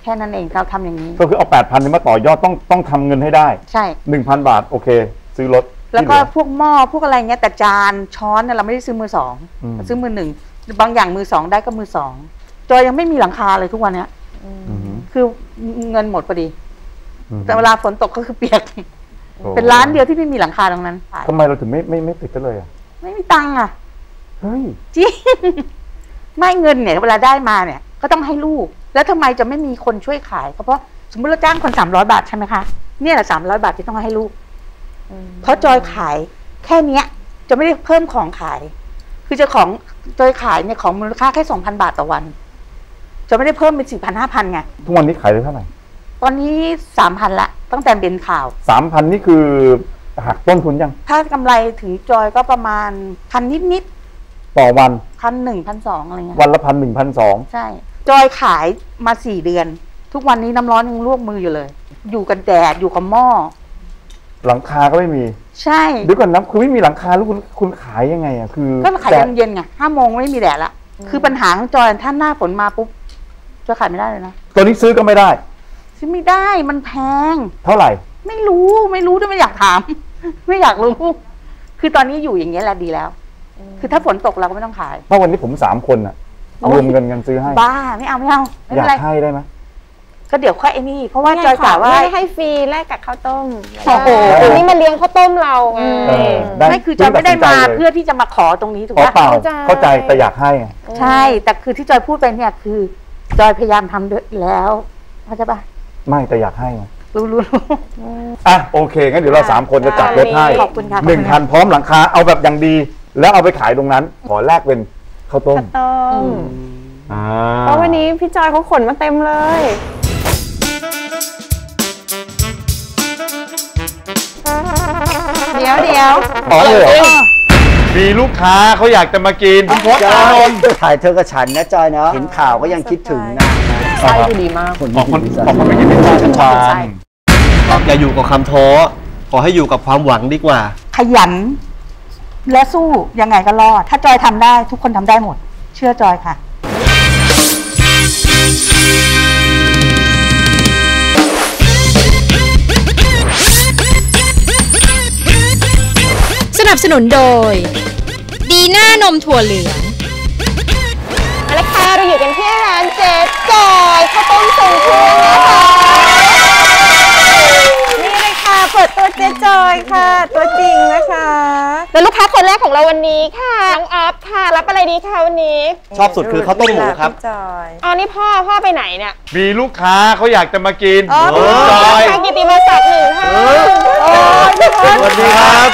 แค่นั้นเองเราทำอย่างนี้ก็คือเอาแปดพันนี้มาต่อยอดต้องต้องทำเงินให้ได้ใช่หนึ่งพันบาทโอเคซื้อรถแล้วก็พวกหม้อพวกอะไรเงี้ยแต่จานช้อนเนี่ยเราไม่ได้ซื้อมือสองซื้อมือหนึ่งบางอย่างมือสองได้ก็มือสองจอยยังไม่มีหลังคาเลยทุกวันเนี้ยคือเงินหมดพอดีแต่เวลาฝนตกก็คือเปียกเป็นร้านเดียวที่ไม่มีหลังคาตรงนั้นทำไมเราถึงไม่ไม่ไม่ติดกันเลยอ่ะไม่มีตังค์อ่ะเฮ้ยจริงไม่เงินเนี่ยเวลาได้มาเนี่ยก็ต้องให้ลูกแล้วทำไมจะไม่มีคนช่วยขายเพราะสมมติเราจ้างคนสามร้อยบาทใช่ไหมคะเนี่ยแหละสามร้อยบาทที่ต้องให้ลูกเพราะจอยขายแค่เนี้ยจะไม่ได้เพิ่มของขายคือจะของจอยขายเนี่ยของมูลค่าแค่สองพันบาทต่อวันจะไม่ได้เพิ่มเป็นสี่พันห้าพันไงทุกวันนี้ขายได้เท่าไหร่ตอนนี้สามพันละตั้งแต่เป็นข่าวสามพันนี่คือหักต้นทุนยังถ้ากำไรถึงจอยก็ประมาณพันนิดนิดต่อวันพันหนึ่งพันสองอะไรเงี้ยวันละพันหนึ่งพันสองใช่จอยขายมาสี่เดือนทุกวันนี้น้ำร้อนยังลวกมืออยู่เลยอยู่กันแดดอยู่กับหม้อหลังคาก็ไม่มีใช่เดี๋ยวก่อนนะคุณไม่มีหลังคาแล้วคุณคุณขายยังไงอ่ะคือก็ขายเย็นๆไงห้าโมงไม่มีแดดละคือปัญหาของจอยถ้าหน้าฝนมาปุ๊บจะขายไม่ได้เลยนะตอนนี้ซื้อก็ไม่ได้ซื้อไม่ได้มันแพงเท่าไหร่ไม่รู้ไม่รู้ด้วยไม่อยากถามไม่อยากรู้คือตอนนี้อยู่อย่างเงี้ยแหละดีแล้วคือถ้าฝนตกเราก็ไม่ต้องขายเพราะวันนี้ผมสามคนอ่ะรวมเงินกันซื้อให้บ้าไม่เอาไม่เอาอยากให้ได้ไหมก็เดี๋ยวค่อยไอ้นี่เพราะว่าจอยกล่าวว่าให้ฟรีแลกกับข้าวต้มโอ้โหอันนี้มาเลี้ยงข้าวต้มเราไงไม่คือจอยไม่ได้มาเพื่อที่จะมาขอตรงนี้ถูกไหมเข้าใจเข้าใจแต่อยากให้ใช่แต่คือที่จอยพูดไปเนี่ยคือจอยพยายามทำด้วยแล้วเข้าใจปะไม่แต่อยากให้รู้รู้อ่ะโอเคงั้นเดี๋ยวเราสามคนจะจัดรถให้หนึ่งคันพร้อมหลังคาเอาแบบอย่างดีแล้วเอาไปขายตรงนั้นขอแลกเป็นข้าวต้มเพราะวันนี้พี่จอยเขาขนมาเต็มเลยเดี๋ยวเดี๋ยวอ๋อเลยมีลูกค้าเขาอยากจะมากินคุณพจน์อานนท์ถ่ายเธอกับฉันนะจอยเนาะเห็นข่าวก็ยังคิดถึงนะไส้ดีมากคนออกคนออกคนไม่กินเป็นชาชาอย่าอยู่กับคำท้อขอให้อยู่กับความหวังดีกว่าขยันและสู้ยังไงก็รอดถ้าจอยทำได้ทุกคนทำได้หมดเชื่อจอยค่ะสนับสนุนโดยดีน่านมถั่วเหลืองเอาละค่ะเราอยู่กันที่ร้านเจ๊จอยข้าวต้มทรงเครื่องนะคะนี่เลยค่ะเปิดตัวเจ๊จอยค่ะตัวจริงนะคะแล้วลูกค้าคนแรกของเราวันนี้ค่ะน้องออฟค่ะรับอะไรดีคะวันนี้ชอบสุดคือข้าวต้มหมูครับอ๋อนี่พ่อพ่อไปไหนเนี่ยมีลูกค้าเขาอยากจะมากินอ๋อจอยกิติมาศักดิ์หนึ่งค่ะสวัสดีครับ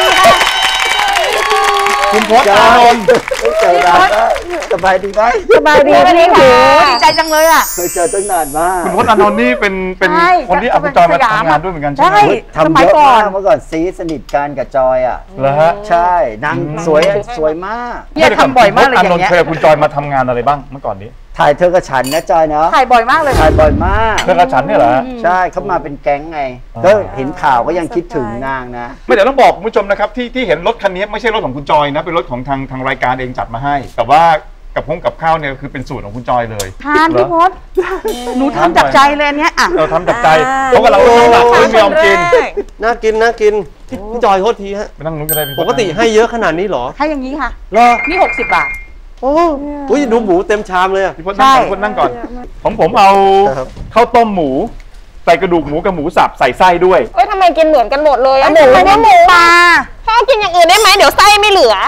คุณพจน์อานนท์เจอกันสบายดีไหมสบายดีวันนี้โหดีใจจังเลยอ่ะเคยเจอตั้งนานมากคุณพจน์อานนท์นี่เป็นเป็นคนที่เอาคุณจอยมาทำงานด้วยเหมือนกันใช่ไหมทำเยอะมากเมื่อก่อนซีสนิทกันกับจอยอ่ะเหรอฮะใช่นางสวยสวยมากเนี่ยทำบ่อยมากเลยอย่างเงี้ยเคยคุณจอยมาทำงานอะไรบ้างเมื่อก่อนนี้ถ่ายเธอกับฉันนะจอยเนาะถ่ายบ่อยมากเลยถ่ายบ่อยมากเธอกับฉันเนี่ยเหรอใช่เขามาเป็นแก๊งไงก็เห็นข่าวก็ยังคิดถึงนางนะไม่เดี๋ยวต้องบอกคุณผู้ชมนะครับที่ที่เห็นรถคันนี้ไม่ใช่รถของคุณจอยนะเป็นรถของทางทางรายการเองจัดมาให้แต่ว่ากับพงกับข้าวเนี่ยคือเป็นสูตรของคุณจอยเลยทานพี่พจน์หนูทำจากใจเลยเนี้ยอ่ะเราทำจากใจเพราะว่าเราเราหลักไม่ยอมกินน่ากินน่ากินพี่จอยโทษทีฮะไม่ต้องนู้นก็ได้ปกติให้เยอะขนาดนี้หรอให้อย่างนี้ค่ะรอนี่หกสิบบาทโอ้โหดูหมูเต็มชามเลยอ่ะพี่พจน์นั่งก่อนพี่พจน์นั่งก่อนผมผมเอาข้าวต้มหมูใส่กระดูกหมูกับหมูสับใส่ไส้ด้วยเอ้ยทำไมกินเหมือนกันหมดเลยอะหมูไม่หมูปลาพ่อกินอย่างอื่นได้ไหมเดี๋ยวไส้ไม่เหลือ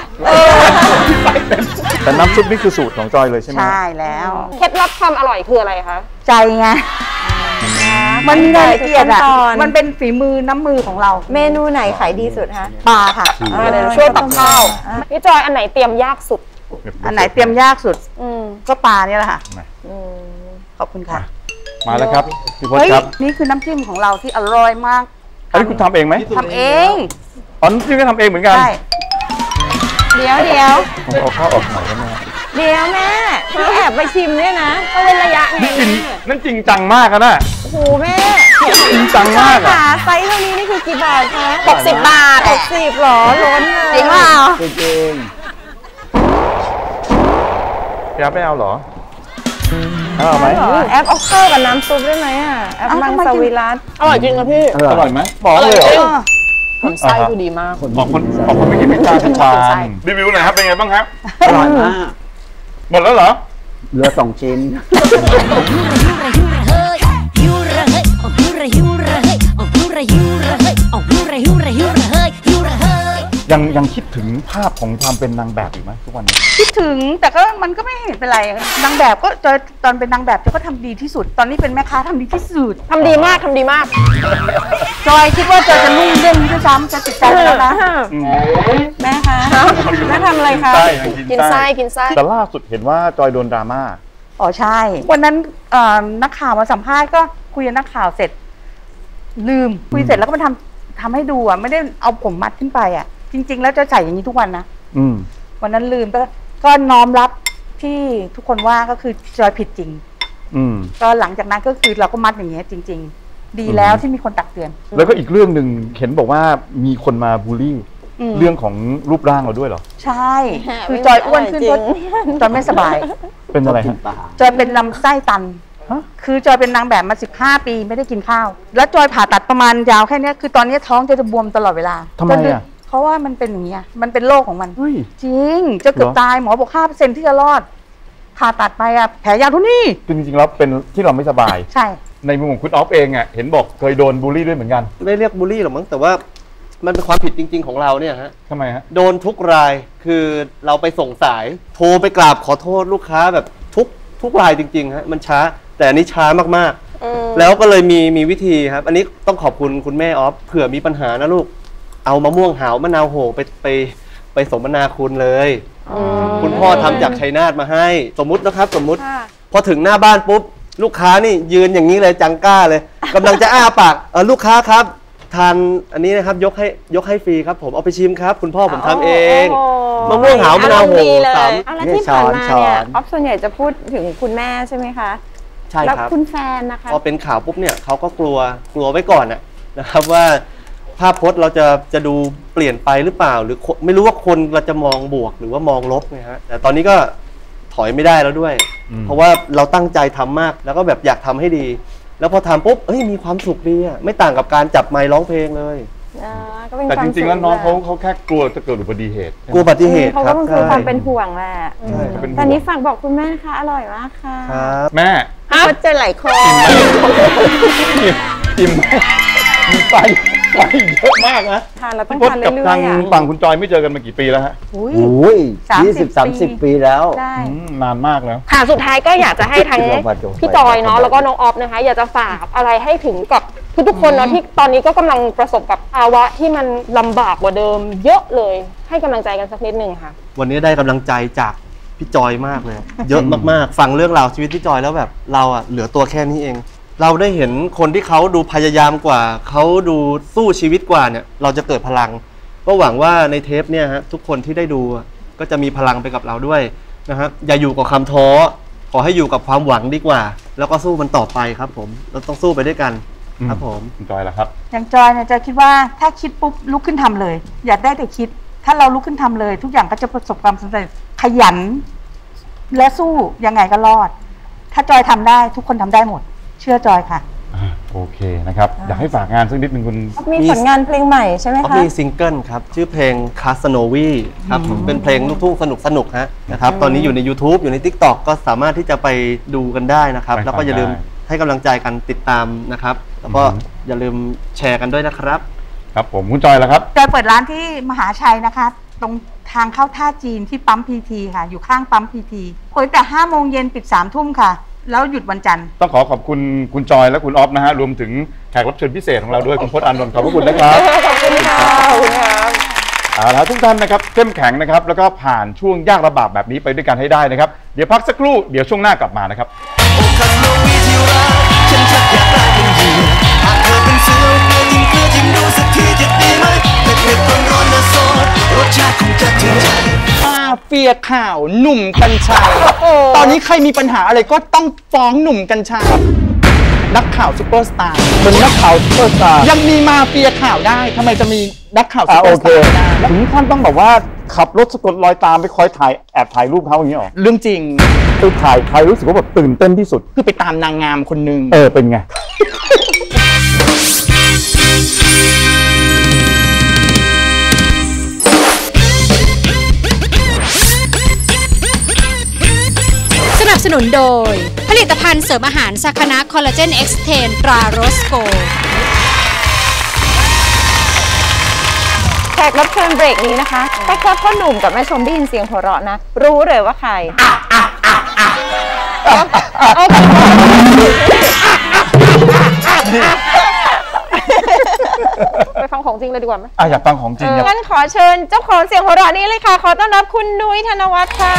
แต่น้ำซุปนี่คือสูตรของจอยเลยใช่ไหมใช่แล้วเคล็ดลับความอร่อยคืออะไรคะใจไงมันมีรายละเอียดอ่ะมันเป็นฝีมือน้ำมือของเราเมนูไหนขายดีสุดคะปลาค่ะช่วยตักข้าวพี่จอยอันไหนเตรียมยากสุดอันไหนเตรียมยากสุดก็ปลาเนี่ยแหละค่ะขอบคุณค่ะมาแล้วครับพี่พจน์ครับนี่คือน้ำจิ้มของเราที่อร่อยมากอันนี้คุณทำเองไหมทำเองอ๋อน้ำจิ้มก็ทำเองเหมือนกันใช่เดี๋ยวเดี๋ยวผมเอาข้าวออกหน่อยได้ไหมเดี๋ยวแม่พี่แอบไปชิมเนี่ยนะก็เป็นระยะไงนี่จริงนั่นจริงจังมากนะโอ้โหแม่จริงจังมากอะไซส์เท่านี้นี่คือกี่บาทคะหกสิบบาทหกสิบหรอล้นจริงเปล่าจริงอยากไม่เอาหรอเอาไหมแอปเอาข้าวกับน้ำซุปได้ไหมอ่ะแอปมังสวิรัตอร่อยจริงครับพี่อร่อยไหมบอกเลยเหรอคนไส้คือดีมากบอกคนบอกคนไม่กินพิซซ่าทุกวันรีวิวหน่อยครับเป็นไงบ้างครับอร่อยมากหมดแล้วเหรอเหลือสองชิ้นยังยังคิดถึงภาพของความเป็นนางแบบอยู่ไหมทุกวันนี้คิดถึงแต่ก็มันก็ไม่เห็นเป็นไรนางแบบก็จอยตอนเป็นนางแบบจอยก็ทำดีที่สุด ตอนนี้เป็นแม่ค้าทำดีที่สุดทำดีมากทำดีมากจอยคิดว่าจอยจะนุ่งเด้งด้วยซ้ำจะติดใจแล้วนะแม่คะแม่ทำอะไรคะใช่กินไส้กินไส้แต่ล่าสุดเห็นว่าจอยโดนดราม่าอ๋อใช่ วันนั้นนักข่าวมาสัมภาษณ์ก็คุยกับนักข่าวเสร็จ ลืมคุยเสร็จแล้วก็มาทำทำให้ดูอ่ะไม่ได้เอาผมมัดขึ้นไปอ่ะจริงๆแล้วจะใส่อย่างนี้ทุกวันนะอืมวันนั้นลืมก็ก็น้อมรับที่ทุกคนว่าก็คือจอยผิดจริงอืมก็หลังจากนั้นก็คือเราก็มัดอย่างเงี้ยจริง ๆ ดีแล้วที่มีคนตักเตือนแล้วก็อีกเรื่องหนึ่งเห็นบอกว่ามีคนมาบูลลี่อืมเรื่องของรูปร่างเราด้วยเหรอใช่ คือจอยอ้วนขึ้นเพราะจอยไม่สบายเป็นอะไรฮะจอยเป็นลำไส้ตันฮะคือจอยเป็นนางแบบมาสิบห้าปีไม่ได้กินข้าว แล้วจอยผ่าตัดประมาณยาวแค่เนี้ยคือตอนนี้ท้องจะจะบวมตลอดเวลาทำไมอ่ะเพราะว่ามันเป็นอย่างเงี้ยมันเป็นโรคของมันเฮ้ยจริง จะเกือบเหรอตายหมอบอกห้าเปอร์เซ็นต์ที่จะรอด ผ่าตัดไปอะแผลยาวเทุนี่คือจริงๆแล้วเป็นที่เราไม่สบายใช่ในมุมของคุณออฟเองอ่ะเห็นบอกเคยโดนบูลลี่ด้วยเหมือนกันไม่เรียกบูลลี่หรอกมั้งแต่ว่ามันเป็นความผิดจริง ๆ ของเราเนี่ยฮะทำไมฮะโดนทุกรายคือเราไปส่งสาย โทรไปกราบขอโทษลูกค้าแบบทุกทุกรายจริงๆฮะมันช้าแต่อันนี้ช้ามากๆแล้วก็เลยมีมีวิธีครับ อันนี้ต้องขอบคุณคุณแม่ออฟเผื่อมีปัญหานะลูกเอามะม่วงหาวมะนาวโหไปไปไปสมนาคุณเลยคุณพ่อทำจากชัยนาทมาให้สมมุตินะครับสมมุติพอถึงหน้าบ้านปุ๊บลูกค้านี่ยืนอย่างนี้เลยจังก้าเลยกำลังจะอ้าปากเออลูกค้าครับทานอันนี้นะครับยกให้ยกให้ฟรีครับผมเอาไปชิมครับคุณพ่อผมทำเองมะม่วงหาวมะนาวโหสามเอาแล้วที่ผ่านมาเนี่ยออฟส่วนใหญ่จะพูดถึงคุณแม่ใช่ไหมคะใช่ครับแล้วคุณแฟนนะคะพอเป็นข่าวปุ๊บเนี่ยเขาก็กลัวกลัวไว้ก่อนนะนะครับว่าภาพพจน์เราจะจะดูเปลี่ยนไปหรือเปล่า หรือไม่รู้ว่าคนเราจะมองบวกหรือว่ามองลบนะฮะแต่ตอนนี้ก็ถอยไม่ได้แล้วด้วย เพราะว่าเราตั้งใจทำมากแล้วก็แบบอยากทำให้ดี แล้วพอทำปุ๊บเฮ้ยมีความสุขดีอ่ะไม่ต่างกับการจับไมค์ร้องเพลงเลยแต่จริงๆแล้วน้องเขาเขาแค่กลัวจะเกิดอุบัติเหตุกลัวอุบัติเหตุเขาครัก็บคือความเป็นห่วงแหละใช่เขาเป็นห่วงตอนนี้ฝากบอกคุณแม่นะคะอร่อยมากค่ะครับแม่เขาจะไหลคออิ่มไหมมีไฟไฟเยอะมากนะทานเราต้องพจทานน์กับเรื่ทาอง ยๆอ่ะฝั่งคุณจอยไม่เจอกันมากี่ปีแล้วฮะอุ้ยโอ้ยสามสิบยี่สิบสามสิบปีแล้วได้อืมนานมากแล้วค่ะสุดท้ายก็อยากจะให้ทั้งพี่จอยเนาะแล้วก็น้องออฟนะคะ อยากจะฝากอะไรให้ถึงกับทุกๆคนเนาะที่ตอนนี้ก็กำลังประสบกับภาวะที่มันลำบากกว่าเดิม เยอะเลยให้กำลังใจกันสักนิดนึงค่ะวันนี้ได้กำลังใจจากพี่จอยมากเลย เยอะมากๆฟังเรื่องราวชีวิตพี่จอยแล้วแบบเราอ่ะเหลือตัวแค่นี้เอง เราได้เห็นคนที่เขาดูพยายามกว่าเขาดูสู้ชีวิตกว่าเนี่ยเราจะเกิดพลังก็หวังว่าในเทปเนี่ยฮะทุกคนที่ได้ดูก็จะมีพลังไปกับเราด้วยนะครับอย่าอยู่กับคำท้อขอให้อยู่กับความหวังดีกว่า แล้วก็สู้มันต่อไปครับผมเราต้องสู้ไปด้วยกันครับผมคุณจอยล่ะครับอย่างจอยเนี่ยจะคิดว่าถ้าคิดปุ๊บลุกขึ้นทำเลย อย่าได้แต่คิด ถ้าเราลุกขึ้นทำเลย ทุกอย่างก็จะประสบความสำเร็จขยัน และสู้ยังไงก็รอด ถ้าจอยทำได้ทุกคนทำได้หมด เชื่อจอยค่ะโอเคนะครับอยากให้ฝากงานสักนิดนึงคุณมีผลงานเพลงใหม่ใช่ไหมเขาคะมีซิงเกิลครับชื่อเพลง Casanova ครับเป็นเพลงลูกทุ่งสนุกสนุกฮะนะครับตอนนี้อยู่ใน YouTube อยู่ใน TikTok ก็สามารถที่จะไปดูกันได้นะครับแล้วก็อย่าลืมให้กำลังใจกันติดตามนะครับแล้วก็อย่าลืมแชร์กันด้วยนะครับครับผมคุณจอยล่ะครับจอยเปิดร้านที่มหาชัยนะคะตรงทางเข้าท่าจีนที่ปั๊มพีทีค่ะอยู่ข้างปั๊มพีทีเปิดแต่ห้าโมงเย็นปิดสามทุ่มค่ะแล้วหยุดวันจันทร์ต้องขอขอบคุณคุณจอยและคุณออฟนะฮะรวมถึงแขกรับเชิญพิเศษของเราด้วยคุณพจน์อานนท์ขอบพระคุณนะครับขอบคุณครับขอบคุณครับเอาละทุกท่านนะครับเข้มแข็งนะครับแล้วก็ผ่านช่วงยากลำบากแบบนี้ไปด้วยกันให้ได้นะครับเดี๋ยวพักสักครู่เดี๋ยวช่วงหน้ากลับมานะครับมาเฟียข่าวหนุ่มกัญชัยตอนนี้ใครมีปัญหาอะไรก็ต้องฟ้องหนุ่มกัญชัยนักข่าวซุปเปอร์สตาร์เป็นนักข่าวซุปเปอร์สตาร์ยังมีมาเฟียข่าวได้ทำไมจะมีนักข่าวซุปเปอร์สตาร์ไม่ได้ถึงท่านต้องบอกว่าขับรถสะกดรอยตามไปคอยถ่ายแอบถ่ายรูปเขาอย่างนี้หรอเรื่องจริงไปถ่ายใครรู้สึกว่าแบบตื่นเต้นที่สุดคือไปตามนางงามคนนึงเออเป็นไงสนับสนุนโดยผลิตภัณฑ์เสริมอาหารซาคานะคอลลาเจนเอ็กซ์เทนตราโรสโกแขกรับเชิญเบรกนี้นะคะถ้าแค่พ่อหนุ่มกับแม่ชมได้ยินเสียงหัวเราะนะรู้เลยว่าใครไปฟังของจริงเลยดีกว่าไหมอ่ะอยากฟังของจริงงั้นขอเชิญเจ้าของเสียงหัวเราะนี้เลยค่ะขอต้อนรับคุณนุ้ยธนวัฒน์ค่ะ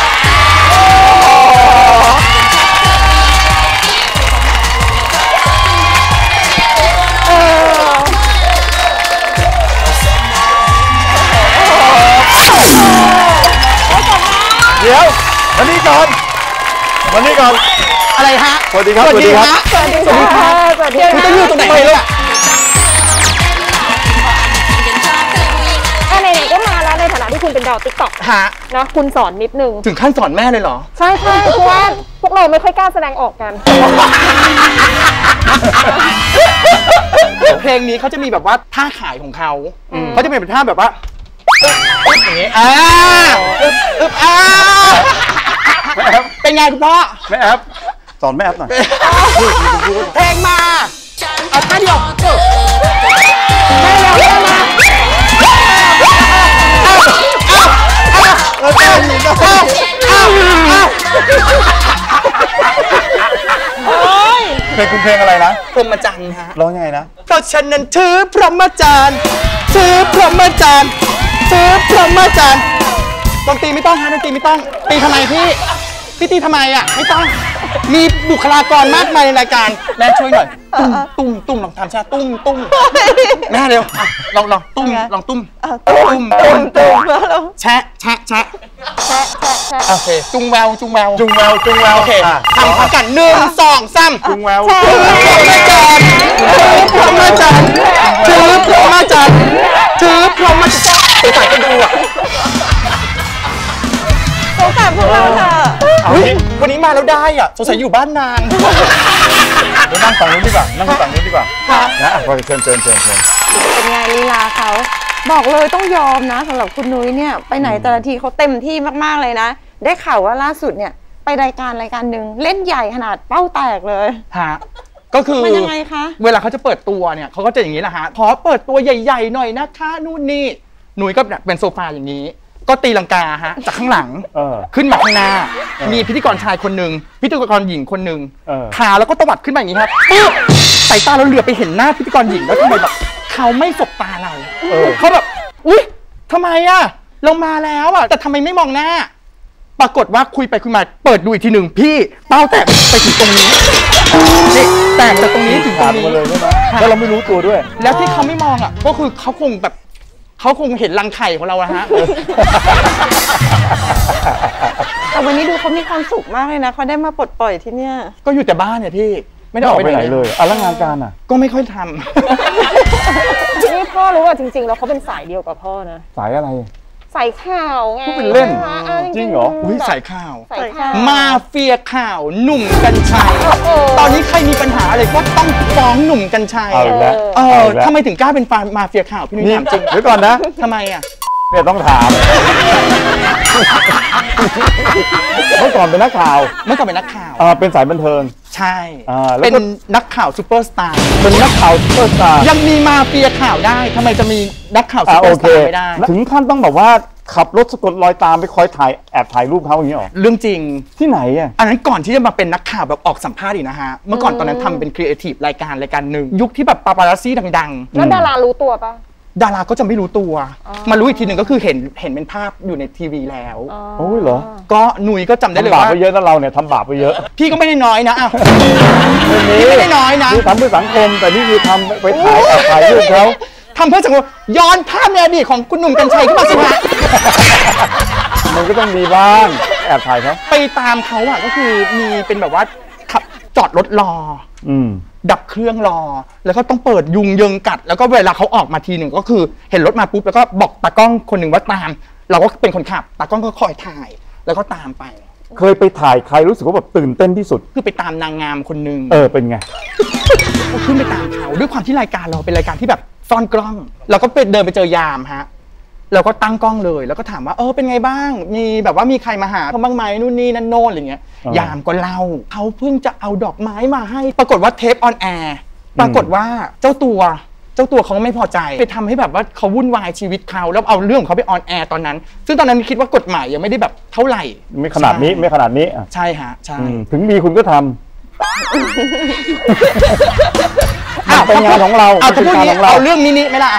เดี๋ยววันนี้ก่อนวันนี้ก่อนอะไรฮะสวัสดีครับสวัสดีครับสวัสดีค่ะสวัสดีค่ะคุณจะอยู่ตรงไหนเลยอ่ะไหนๆก็มาแล้วในฐานะที่คุณเป็นดาวติ๊กต็อกฮะนะคุณสอนนิดนึงถึงขั้นสอนแม่เลยเหรอใช่ใช่เพราะว่าพวกเราไม่ค่อยกล้าแสดงออกกันเพลงนี้เขาจะมีแบบว่าท่าขายของเขาเขาจะเป็นท่าแบบว่าอย่างนี้อ่าอึบอึบอ่าเป็นไงคุณพ่อแม่แอฟสอนแม่แอฟหน่อยเพลงมาเอาท่าเดียวแม่เร็วแม่มาเอาเอาเอาเอาโอ้ยเพลงคุณเพลงอะไรนะพรหมจรรย์ฮะร้องยังไงนะก็ฉันนั้นถือพรหมจรรย์ถือพรหมจรรย์ถือพรหมจรรย์ดนตรีไม่ต้องฮะดนตรีไม่ต้องตีทำไมพี่พี่ตีทำไมอ่ะไม่ต้องมีบุคลากรมากมายในรายการแม่ช่วยหน่อยตุ้มตุ้มตุ้มลองทำชาตุ้มตุ้มแม่เร็วลองลองตุ้มลองตุ้มตุ้มตุ้มตุ้มแชะแชะแชะแชะแชะโอเคจุงแววจุงแววจุงแววจุงแววโอเคทำพร้อมกันหนึ่งสองสามจุงแววถือพรหมจรรย์ถือพรหมจรรย์ถือพรหมจรรย์ถือพรหมจรรย์ไปใส่กันดูอ่ะสงสารพวกเราเถอะวันนี้มาแล้วได้อ่ะสงสัยอยู่บ้านนานเดี๋ยวนั่งฝั่งนู้นดีกว่านั่งฝั่งนู้นดีกว่านะพอเชิญเชิญเชิญเชิญเป็นไงลีลาเขาบอกเลยต้องยอมนะสำหรับคุณนุ้ยเนี่ยไปไหนแต่ละทีเขาเต็มที่มากๆเลยนะได้ข่าวว่าล่าสุดเนี่ยไปรายการรายการหนึ่งเล่นใหญ่ขนาดเป้าแตกเลยฮะก็คือมันยังไงคะเวลาเขาจะเปิดตัวเนี่ยเขาก็จะอย่างนี้แหละฮะขอเปิดตัวใหญ่ๆหน่อยนะคะนู่นนี่นุ้ยก็เป็นโซฟาอย่างนี้ก็ตีลังกาฮะจากข้างหลังขึ้นมาข้างหน้ามีพิธีกรชายคนหนึ่งพิธีกรหญิงคนหนึ่งขาแล้วก็ตวัดขึ้นมาอย่างนี้ครับสายตาเราเหลือไปเห็นหน้าพิธีกรหญิงแล้วทำไมแบบเขาไม่สบตาเราเขาแบบอุ๊ยทำไมอะเรามาแล้วอะแต่ทำไมไม่มองหน้าปรากฏว่าคุยไปคุยมาเปิดดูอีกทีหนึ่งพี่เป้าแตกไปถึงตรงนี้นี่แตกจากตรงนี้ถึงตรงนี้เลยใช่ไหมแล้วเราไม่รู้ตัวด้วยแล้วที่เขาไม่มองอะก็คือเขาคงแบบเขาคงเห็นรังไข่ของเราอะฮะแต่วันนี้ดูเขามีความสุขมากเลยนะเขาได้มาปลดปล่อยที่เนี่ยก็อยู่แต่บ้านเนี่ยพี่ไม่ได้ออกไปไหนเลยอ่ะแล้วงานการอ่ะก็ไม่ค่อยทำนี่พ่อรู้ว่าจริงๆแล้วเขาเป็นสายเดียวกับพ่อนะสายอะไรสายข่าวไงพูดเป็นเล่นจริงเหรออุ้ยสายข่าวมาเฟียข่าวหนุ่มกัญชัยตอนนี้ใครมีปัญหาอะไรก็ต้องฟ้องหนุ่มกัญชัยเออทำไมถึงกล้าเป็นมาเฟียข่าวพี่นุ้ยถามจริงเดี๋ยวก่อนนะทำไมอ่ะเนี่ยต้องถามเมื่อก่อนเป็นนักข่าวเมื่อก่อนเป็นนักข่าวอ่าเป็นสายบันเทิงใช่เป็นนักข่าวซูเปอร์สตาร์เป็นนักข่าวซูเปอร์สตาร์ยังมีมาเฟียข่าวได้ทำไมจะมีนักข่าวซูเปอร์สตาร์ไม่ได้ถึงขั้นต้องแบบว่าขับรถสะกดรอยตามไปคอยถ่ายแอบถ่ายรูปเขาอย่างนี้หรอเรื่องจริงที่ไหนอ่ะอันนั้นก่อนที่จะมาเป็นนักข่าวแบบออกสัมภาษณ์อีกนะฮะเมื่อก่อนตอนนั้นทำเป็นครีเอทีฟรายการรายการหนึ่งยุคที่แบบปาปารัสซี่ดังๆแล้วดารารู้ตัวปะดาราก็จะไม่รู้ตัวมารู้อีกทีหนึ่งก็คือเห็นเห็นเป็นภาพอยู่ในทีวีแล้วโอ้ยเหรอก็หนุ่ยก็จำได้เลยว่าทำบาปไปเยอะนะเราเนี่ยทำบาปไปเยอะพี่ก็ไม่ได้น้อยนะอ้าวพี่ไม่ได้น้อยนะนี่ทำเพื่อสังคมแต่นี่คือทำไปถ่ายถ่ายรูปเขาทำเพื่อสังคมย้อนภาพในอดีตของคุณหนุ่มกัญชัยขึ้นมาสิฮะมันก็ต้องมีบ้างแอบถ่ายเขาไปตามเขาอ่ะก็คือมีเป็นแบบว่าขับจอดรถรออืมดับเครื่องรอแล้วก็ต้องเปิดยุงเยิงกัดแล้วก็เวลาเขาออกมาทีหนึ่งก็คือเห็นรถมาปุ๊บแล้วก็บอกตากล้องคนหนึ่งว่าตามเราก็เป็นคนขับตากล้องก็คอยถ่ายแล้วก็ตามไปเคยไปถ่ายใครรู้สึกว่าแบบตื่นเต้นที่สุดคือไปตามนางงามคนนึงเออเป็นไงก็ขึ้นไปตามเขาด้วยความที่รายการเราเป็นรายการที่แบบซ่อนกล้องเราก็ไปเดินไปเจอยามฮะเราก็ตั้งกล้องเลยแล้วก็ถามว่าเออเป็นไงบ้างมีแบบว่ามีใครมาหาเขาบ้างไหมนู่นนี่นั่นโน่นอะไรเงี้ยยามก็เล่าเขาเพิ่งจะเอาดอกไม้มาให้ปรากฏว่าเทปออนแอร์ปรากฏว่าเจ้าตัวเจ้าตัวเขาไม่พอใจไปทำให้แบบว่าเขาวุ่นวายชีวิตเขาแล้วเอาเรื่องของเขาไปออนแอร์ตอนนั้นซึ่งตอนนั้นคิดว่ากฎหมายยังไม่ได้แบบเท่าไหร่ไม่ขนาดนี้ไม่ขนาดนี้ใช่ฮะใช่ถึงมีคุณก็ทำเป็นงานของเราเอาพูดนี้เอาเรื่องมินิไหมล่ะ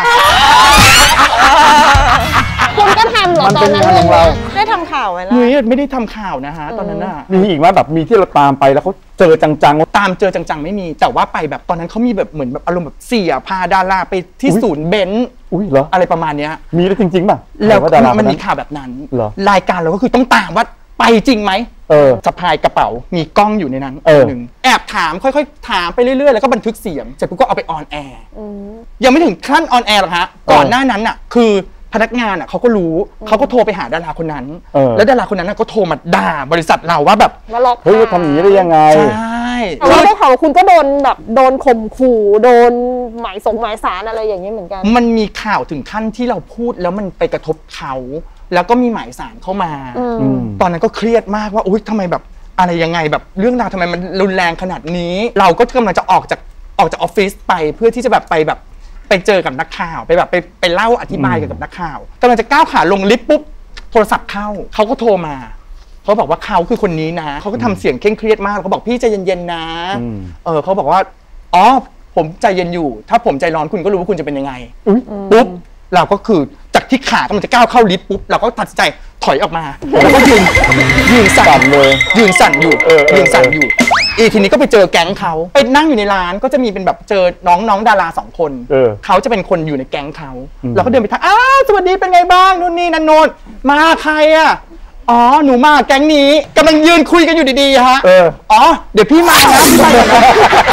คุณก็ทำเหรอตอนนั้นได้ทำข่าวไหมล่ะนุ้ยไม่ได้ทำข่าวนะฮะตอนนั้นน่ะมีอีกไหมแบบมีที่เราตามไปแล้วเขาเจอจังๆตามเจอจังๆไม่มีแต่ว่าไปแบบตอนนั้นเขามีแบบเหมือนแบบอารมณ์แบบเสียพาดาราไปที่ศูนย์เบนซ์อุ้ยเหรออะไรประมาณเนี้ยมีแล้วจริงๆป่ะแล้วมันมีข่าวแบบนั้นรายการเราก็คือต้องตามว่าไปจริงไหมสะพายกระเป๋ามีกล้องอยู่ในนั้นหนึ่งแอบถามค่อยๆถามไปเรื่อยๆแล้วก็บันทึกเสียงเสร็จปุ๊บก็เอาไปออนแอร์ยังไม่ถึงขั้นออนแอร์หรอกฮะก่อนหน้านั้นอ่ะคือพนักงานอ่ะเขาก็รู้เขาก็โทรไปหาดาราคนนั้นแล้วดาราคนนั้นก็โทรมาด่าบริษัทเราว่าแบบเฮ้ยทำอย่างนี้ได้ยังไงใช่แล้วได้ข่าวคุณก็โดนแบบโดนข่มขู่โดนหมายส่งหมายสารอะไรอย่างนี้เหมือนกันมันมีข่าวถึงขั้นที่เราพูดแล้วมันไปกระทบเขาแล้วก็มีหมายสารเข้ามาตอนนั้นก็เครียดมากว่าอุ๊ยทำไมแบบอะไรยังไงแบบเรื่องราวทำไมมันรุนแรงขนาดนี้เราก็กำลังจะออกจากออกจากออฟฟิศไปเพื่อที่จะแบบไปแบบไปเจอกับนักข่าวไปแบบไปไปเล่าอธิบายกับนักข่าวกำลังจะก้าวขาลงลิฟต์ปุ๊บโทรศัพท์เข้าเขาก็โทรมาเขาบอกว่าเขาคือคนนี้นะเขาก็ทำเสียงเคร่งเครียดมากเขาบอกพี่ใจเย็นๆนะเออเขาบอกว่าอ๋อผมใจเย็นอยู่ถ้าผมใจร้อนคุณก็รู้ว่าคุณจะเป็นยังไงปุ๊บเราก็คือจากที่ขากำลังจะก้าวเข้าลิฟต์ปุ๊บเราก็ตัดสินใจถอยออกมาแล้วก็ยืนยืนสั่นเลยยืนสั่นอยู่ยืนสั่นอยู่อีทีนี้ก็ไปเจอแก๊งเขาไปนั่งอยู่ในร้านก็จะมีเป็นแบบเจอน้องน้องดาราสองคนเขาจะเป็นคนอยู่ในแก๊งเขาเราก็เดินไปทักอ้าวสวัสดีเป็นไงบ้างนู่นนี่นั่นโน่นมาใครอ่ะอ๋อหนูมาแก๊งนี้กำลังยืนคุยกันอยู่ดีๆฮะอ๋อเดี๋ยวพี่มานะพี่มานะ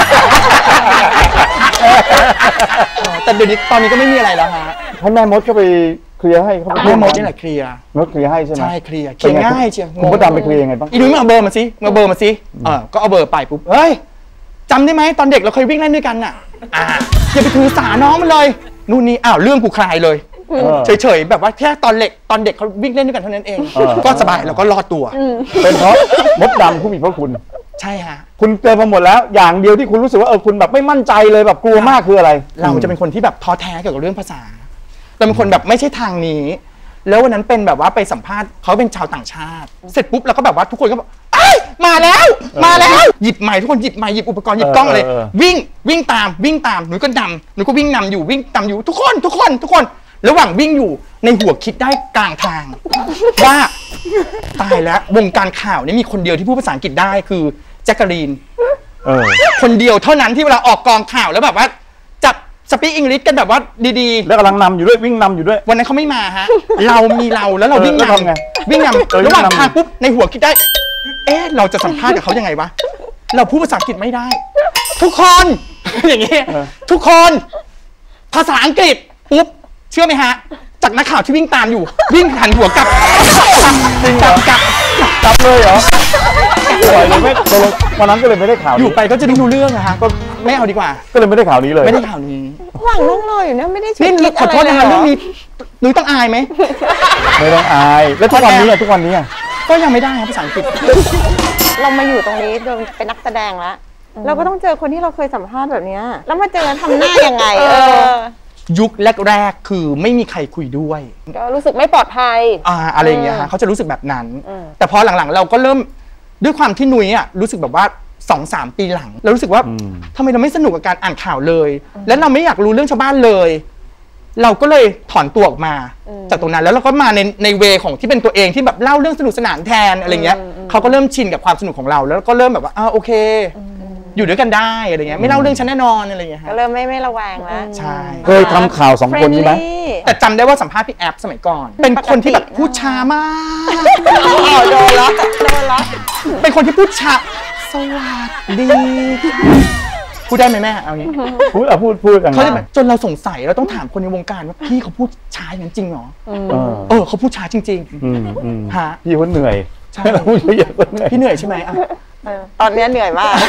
แต่เดี๋ยวนี้ตอนนี้ก็ไม่มีอะไรแล้วฮะให้แม่มดก็ไปเคลียร์ให้เขาแม่มดนี่แหละเคลียร์มดเคลียร์ให้ใช่ไหมใช่เคลียร์เคลียร์ง่ายเชียวคุณก็ดำไปเคลียร์ยังไงบ้างอีนุ้ยมาเอาเบอร์มาสิมาเบอร์มาสิเออก็เอาเบอร์ไปปุ๊บเฮ้ยจำได้ไหมตอนเด็กเราเคยวิ่งเล่นด้วยกันน่ะอ่าอย่าไปถือสาน้องมันเลยนู่นนี่อ้าวเรื่องกูคลายเลยเฉยๆแบบว่าแค่ตอนเด็กตอนเด็กเขาวิ่งเล่นด้วยกันเท่านั้นเองก็สบายเราก็รอดตัวเป็นเพราะมดดำผู้มีพระคุณใช่ฮะคุณเจอมาหมดแล้วอย่างเดียวที่คุณรู้สึกว่าเออคุณแบบไม่มั่นใจเลยแบบกลัวมากคืออะไรเราจะเป็นคนที่แบบท้อแท้เกี่ยวกับเรื่องภาษาเราเป็นคนแบบไม่ใช่ทางนี้แล้ววันนั้นเป็นแบบว่าไปสัมภาษณ์เขาเป็นชาวต่างชาติเสร็จปุ๊บเราก็แบบว่าทุกคนก็บอกเอ้ยมาแล้วมาแล้วหยิบไมค์ทุกคนหยิบไมค์หยิบอุปกรณ์หยิบกล้องเลยวิ่งวิ่งตามวิ่งตามหนูก็นำหนูก็วิ่งนำอยู่วิ่งตามอยู่ทุกคนทุกคนทุกคนระหว่างวิ่งอยู่ในหัวคิดได้กลางทางว่าตายแล้ววงการข่าวนี่มีคนเดียวที่พูดภาษาอังกฤษได้คือแจ็คกะลีนคนเดียวเท่านั้นที่เวลาออกกองข่าวแล้วแบบว่าจับสปีกอังกฤษกันแบบว่าดีๆแล้วกำลังนำอยู่ด้วยวิ่งนำอยู่ด้วยวันนั้นเขาไม่มาฮะเรามีเราแล้วเราวิ่งนำวิ่งนำระหว่างทางปุ๊บในหัวคิดได้เอ๊ะเราจะสัมภาษณ์กับเขายังไงวะเราพูดภาษาอังกฤษไม่ได้ทุกคนอย่างนี้ทุกคนภาษาอังกฤษปุ๊บเชื่อไหมฮะจากนักข่าวที่วิ่งตามอยู่วิ่งหันหัวกลับกลับกลับกลับเลยเหรอไม่วันนั้นก็เลยไม่ได้ข่าวอยู่ไปก็จะได้ดูเรื่องนะฮะก็ไม่เอาดีกว่าก็เลยไม่ได้ข่าวนี้เลยไม่ได้ข่าวนี้หวังน้องเลยนะไม่ได้นี่ขอโทษนะเรื่องนี้นุ้ยต้องอายไหมไม่ต้องอายแล้วทุกวันนี้ทุกวันนี้ก็ยังไม่ได้ครับภาษาอังกฤษเรามาอยู่ตรงนี้โดยเป็นนักแสดงแล้วเราก็ต้องเจอคนที่เราเคยสัมภาษณ์แบบนี้แล้วมาเจอทำหน้ายังไงเออยุคแรกๆคือไม่มีใครคุยด้วยก็รู้สึกไม่ปลอดภัยอ่าอะไรอย่างเงี้ยฮะเขาจะรู้สึกแบบนั้นแต่พอหลังๆเราก็เริ่มด้วยความที่นุ้ยอ่ะรู้สึกแบบว่า สองสาม ปีหลังเรารู้สึกว่าทำไมเราไม่สนุกกับการอ่านข่าวเลยและเราไม่อยากรู้เรื่องชาวบ้านเลยเราก็เลยถอนตัวออกมาจากตรงนั้นแล้วเราก็มาในในเวของที่เป็นตัวเองที่แบบเล่าเรื่องสนุกสนานแทนอะไรเงี้ยเขาก็เริ่มชินกับความสนุกของเราแล้วก็เริ่มแบบว่าอ้าวโอเคอยู่ด้วยกันได้อะไรเงี้ยไม่เล่าเรื่องฉันแน่นอนอะไรเงี้ยก็เริ่มไม่ไม่ระแวงแล้วใช่เคยทำข่าวสองคนนี้ไหมแต่จำได้ว่าสัมภาษณ์พี่แอฟสมัยก่อนเป็นคนที่แบบพูดช้ามากโดนละโดนละเป็นคนที่พูดช้าสวัสดีพูดได้ไหมแม่เอางี้พูดอ่ะพูดพูดกันเขาจะแบบจนเราสงสัยเราต้องถามคนในวงการว่าพี่เขาพูดช้าอย่างนั้นจริงเหรอเออเขาพูดช้าจริงๆฮะพี่เขาเหนื่อยใช่พูดเยอะๆเหนื่อยพี่เหนื่อยใช่ไหมอ่ะตอนนี้เหนื่อยมาก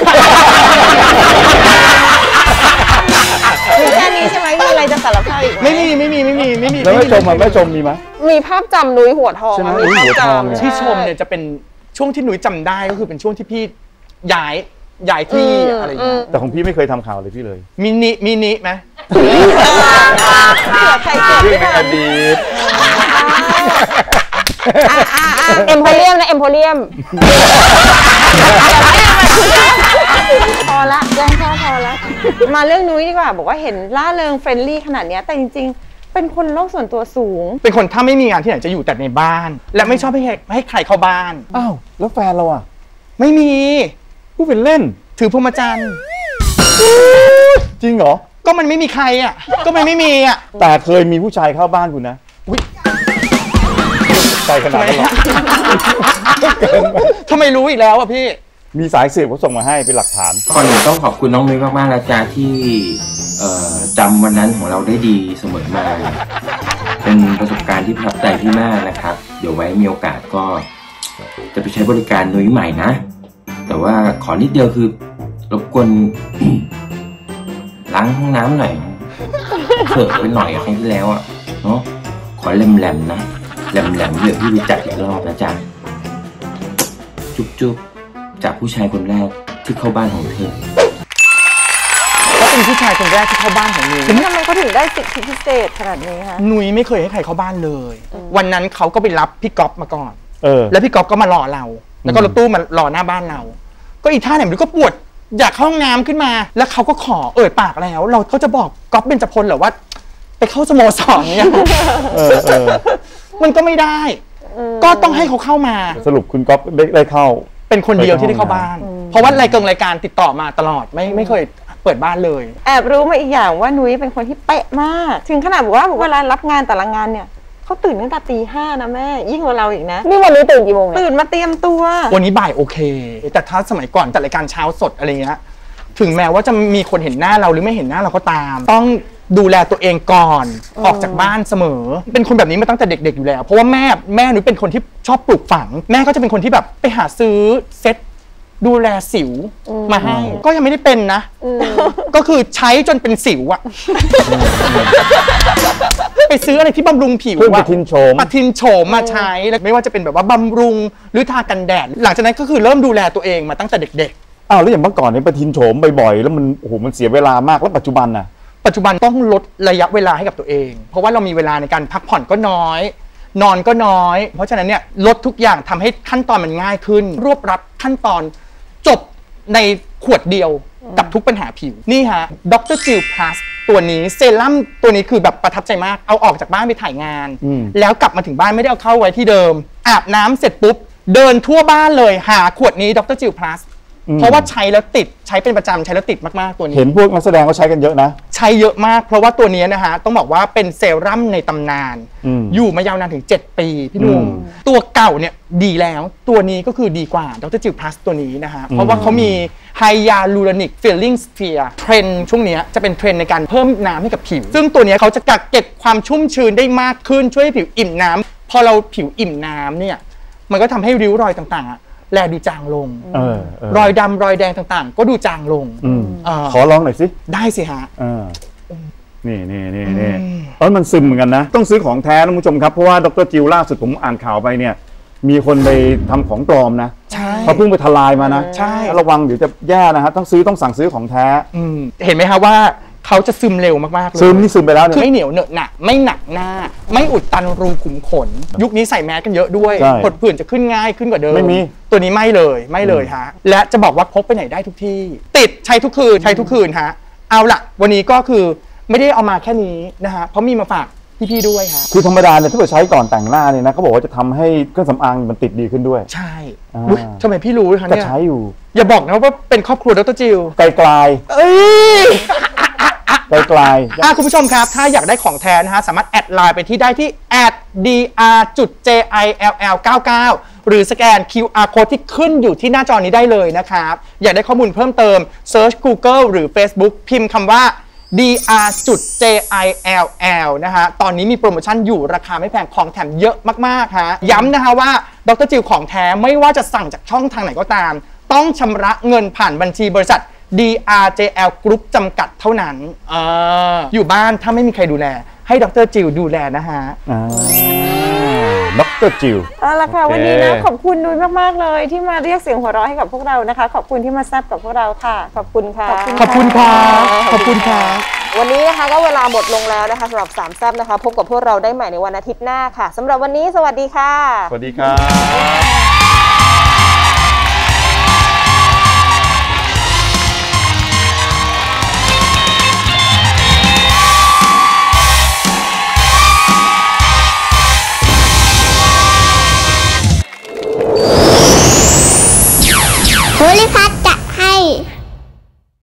มีแค่นี้ใช่ไหมมีอะไรจะสารภาพอีกไหมไม่มีไม่มีไม่มีไม่มีแล้วไม่ชมอ่ะไม่ชมมีไหมมีภาพจำนุ้ยหัวทองมีภาพจำที่ชมเนี่ยจะเป็นช่วงที่นุ้ยจำได้ก็คือเป็นช่วงที่พี่ย้ายย้ายที่อะไรอย่างเงี้ยแต่ของพี่ไม่เคยทำข่าวเลยพี่เลยมินิมินิไหมใครเกิดในอดีตเอ็มโพเรียมนะเอ็มโพเรียมพอละแจ้งแค่พอละมาเรื่องนุ้ยดีกว่าบอกว่าเห็นล่าเริงเฟรนลี่ขนาดนี้แต่จริงๆเป็นคนโลกส่วนตัวสูงเป็นคนถ้าไม่มีงานที่ไหนจะอยู่แต่ในบ้านและไม่ชอบให้ให้ใครเข้าบ้านอ้าวแล้วแฟนเราอ่ะไม่มีผู้เป็นเล่นถือพรหมจรรย์จริงเหรอก็มันไม่มีใครอ่ะก็มันไม่มีอ่ะแต่เคยมีผู้ชายเข้าบ้านคุณนะใจขนาดนั้นหรอทำไมรู้อีกแล้วอ่ะพี่มีสายสืบเขาส่งมาให้เป็นหลักฐานก่อนอื่นต้องขอบคุณน้องนุ้ยมากๆนะจ๊ะที่จำวันนั้นของเราได้ดีเสมอมาเป็นประสบการณ์ที่ประทับใจพี่มากนะครับเดี๋ยวไว้มีโอกาสก็จะไปใช้บริการนุ้ยใหม่นะแต่ว่าขอนิดเดียวคือรบกวนล้างห้องน้ำหน่อยเถอะไปหน่อยครั้งที่แล้วอ่ะเนาะขอแหลมๆนะแหลมๆเดี๋ยวพี่ไปจัดอีกรอบนะจ๊ะจุ๊บๆจากผู้ชายคนแรกที่เข้าบ้านของเธอเขาเป็นผู้ชายคนแรกที่เข้าบ้านของนุ้ยทำไมเขาถึงได้สิทธิพิเศษขนาดนี้คะนุ้ยไม่เคยให้ใครเข้าบ้านเลยวันนั้นเขาก็ไปรับพี่ก๊อฟมาก่อนแล้วพี่ก๊อฟก็มารอเราแล้วก็รถตู้มารอหน้าบ้านเราก็อีท่าไหนมันก็ปวดอยากเข้าห้องน้ำขึ้นมาแล้วเขาก็ขอเอ่ยปากแล้วเราก็จะบอกก๊อฟเบญจพลเหรอว่าไปเข้าสโมสรเนี่ยมันก็ไม่ได้ก็ต้องให้เขาเข้ามาสรุปคุณก๊อฟได้ได้เข้าเป็นคนเดียวที่ได้เข้าบ้านเพราะว่ารายการรายการติดต่อมาตลอดไม่ไม่เคยเปิดบ้านเลยแอบรู้มาอีกอย่างว่านุ้ยเป็นคนที่เป๊ะมากถึงขนาดบอกว่าเวลารับงานแต่ละงานเนี่ยเขาตื่นตั้งแต่ตีห้านะแม่ยิ่งกว่าเราอีกนะนี่วันนี้ตื่นกี่โมงตื่นมาเตรียมตัววันนี้บ่ายโอเคแต่ถ้าสมัยก่อนจัดรายการเช้าสดอะไรเงี้ยถึงแม้ว่าจะมีคนเห็นหน้าเราหรือไม่เห็นหน้าเราก็ตามต้องดูแลตัวเองก่อนออกจากบ้านเสมอเป็นคนแบบนี้มาตั้งแต่เด็กๆอยู่แล้วเพราะว่าแม่แม่หนูเป็นคนที่ชอบปลูกฝังแม่ก็จะเป็นคนที่แบบไปหาซื้อเซ็ตดูแลสิวมาให้ก็ยังไม่ได้เป็นนะก็คือใช้จนเป็นสิวอะไปซื้ออะไรที่บำรุงผิวปะทินโฉมปะทินโฉมมาใช้แล้วไม่ว่าจะเป็นแบบว่าบำรุงหรือทากันแดดหลังจากนั้นก็คือเริ่มดูแลตัวเองมาตั้งแต่เด็กๆอ้าวแล้วอย่างเมื่อก่อนเนี่ยปะทินโฉมบ่อยๆแล้วมันโอ้โหมันเสียเวลามากแล้วปัจจุบันน่ะปัจจุบันต้องลดระยะเวลาให้กับตัวเองเพราะว่าเรามีเวลาในการพักผ่อนก็น้อยนอนก็น้อยเพราะฉะนั้นเนี่ยลดทุกอย่างทำให้ขั้นตอนมันง่ายขึ้นรวบรัดขั้นตอนจบในขวดเดียวกับทุกปัญหาผิวนี่ฮะดรจิลพลัสตัวนี้เซรั่มตัวนี้คือแบบประทับใจมากเอาออกจากบ้านไปถ่ายงานแล้วกลับมาถึงบ้านไม่ได้เอาเข้าไว้ที่เดิมอาบน้ำเสร็จปุ๊บเดินทั่วบ้านเลยหาขวดนี้ดรจิลพลัสเพราะว่าใช้แล้วติดใช้เป็นประจำใช้แล้วติดมากๆตัวนี้เห็นพวกนักแสดงเขาใช้กันเยอะนะใช้เยอะมากเพราะว่าตัวนี้นะฮะต้องบอกว่าเป็นเซรั่มในตำนานอยู่มายาวนานถึงเจ็ดปีพี่นุ่มตัวเก่าเนี่ยดีแล้วตัวนี้ก็คือดีกว่าดรจิลพลัสตัวนี้นะฮะเพราะว่าเขามีไฮยาลูโรนิกฟิลลิ่งสเฟียร์เทรนด์ช่วงนี้จะเป็นเทรนด์ในการเพิ่มน้ำให้กับผิวซึ่งตัวนี้เขาจะกักเก็บความชุ่มชื้นได้มากขึ้นช่วยให้ผิวอิ่มน้ำพอเราผิวอิ่มน้ำเนี่ยมันก็ทำให้ริ้วรอยต่างๆแลดูจางลงรอยดำรอยแดงต่างๆก็ดูจางลงขอลองหน่อยสิได้สิฮะนี่นี่นี่นี่เออมันซึมเหมือนกันนะต้องซื้อของแท้นะคุณผู้ชมครับเพราะว่าดรจิลล่าสุดผมอ่านข่าวไปเนี่ยมีคนไปทำของปลอมนะใช่เขาเพิ่งไปทลายมานะใช่ระวังเดี๋ยวจะแย่นะฮะต้องซื้อต้องสั่งซื้อของแท้เห็นไหมฮะว่าเขาจะซึมเร็วมากๆเลยซึมนี่ซึมไปแล้วเนี่ยไม่เหนียวเหนอะหนะไม่หนักหน้าไม่อุดตันรูขุมขนยุคนี้ใส่แมสกันเยอะด้วยผดผื่นจะขึ้นง่ายขึ้นกว่าเดิมไม่มีตัวนี้ไม่เลยไม่เลยฮะและจะบอกว่าพกไปไหนได้ทุกที่ติดใช้ทุกคืนใช้ทุกคืนฮะเอาละวันนี้ก็คือไม่ได้เอามาแค่นี้นะฮะเพราะมีมาฝากพี่ๆด้วยฮะคือธรรมดาเนี่ยถ้าเกิดใช้ก่อนแต่งหน้าเนี่ยนะเขาบอกว่าจะทำให้เครื่องสำอางมันติดดีขึ้นด้วยใช่ทำไมพี่รู้คะเนี่ยก็ใช้อยู่อย่าบอกนะว่าเป็นครอบครัวดรจิลไกลๆเอ้ยไไกลๆอ่ะคุณผู้ชมครับถ้าอยากได้ของแท้นะฮะสามารถแอดไลน์ไปที่ได้ที่ แอท ดี อาร์ จุด เจ ไอ แอล แอล เก้าเก้า หรือสแกน คิว อาร์ Code ที่ขึ้นอยู่ที่หน้าจอนี้ได้เลยนะครับอยากได้ข้อมูลเพิ่มเติม Search Google หรือ Facebook พิมพ์คำว่า ดี อาร์ จุด เจ ไอ แอล แอล นะฮะตอนนี้มีโปรโมชั่นอยู่ราคาไม่แพงของแถมเยอะมากๆฮะย้ำนะฮะว่าดรจิวของแท้ไม่ว่าจะสั่งจากช่องทางไหนก็ตามต้องชำระเงินผ่านบัญชีบริษัท ดี อาร์ เจ แอล Group จำกัดเท่านั้นออยู่บ้านถ้าไม่มีใครดูแลให้ดรจิวดูแลนะฮะดรจิวเอาละค่ะวันนี้นะขอบคุณนุ้ยมากๆเลยที่มาเรียกเสียงหัวเราะให้กับพวกเรานะคะขอบคุณที่มาแซบกับพวกเราค่ะขอบคุณค่ะขอบคุณค่ะขอบคุณค่ะวันนี้นะคะก็เวลาหมดลงแล้วนะคะสำหรับสามแซบนะคะพบกับพวกเราได้ใหม่ในวันอาทิตย์หน้าค่ะสำหรับวันนี้สวัสดีค่ะสวัสดีครับ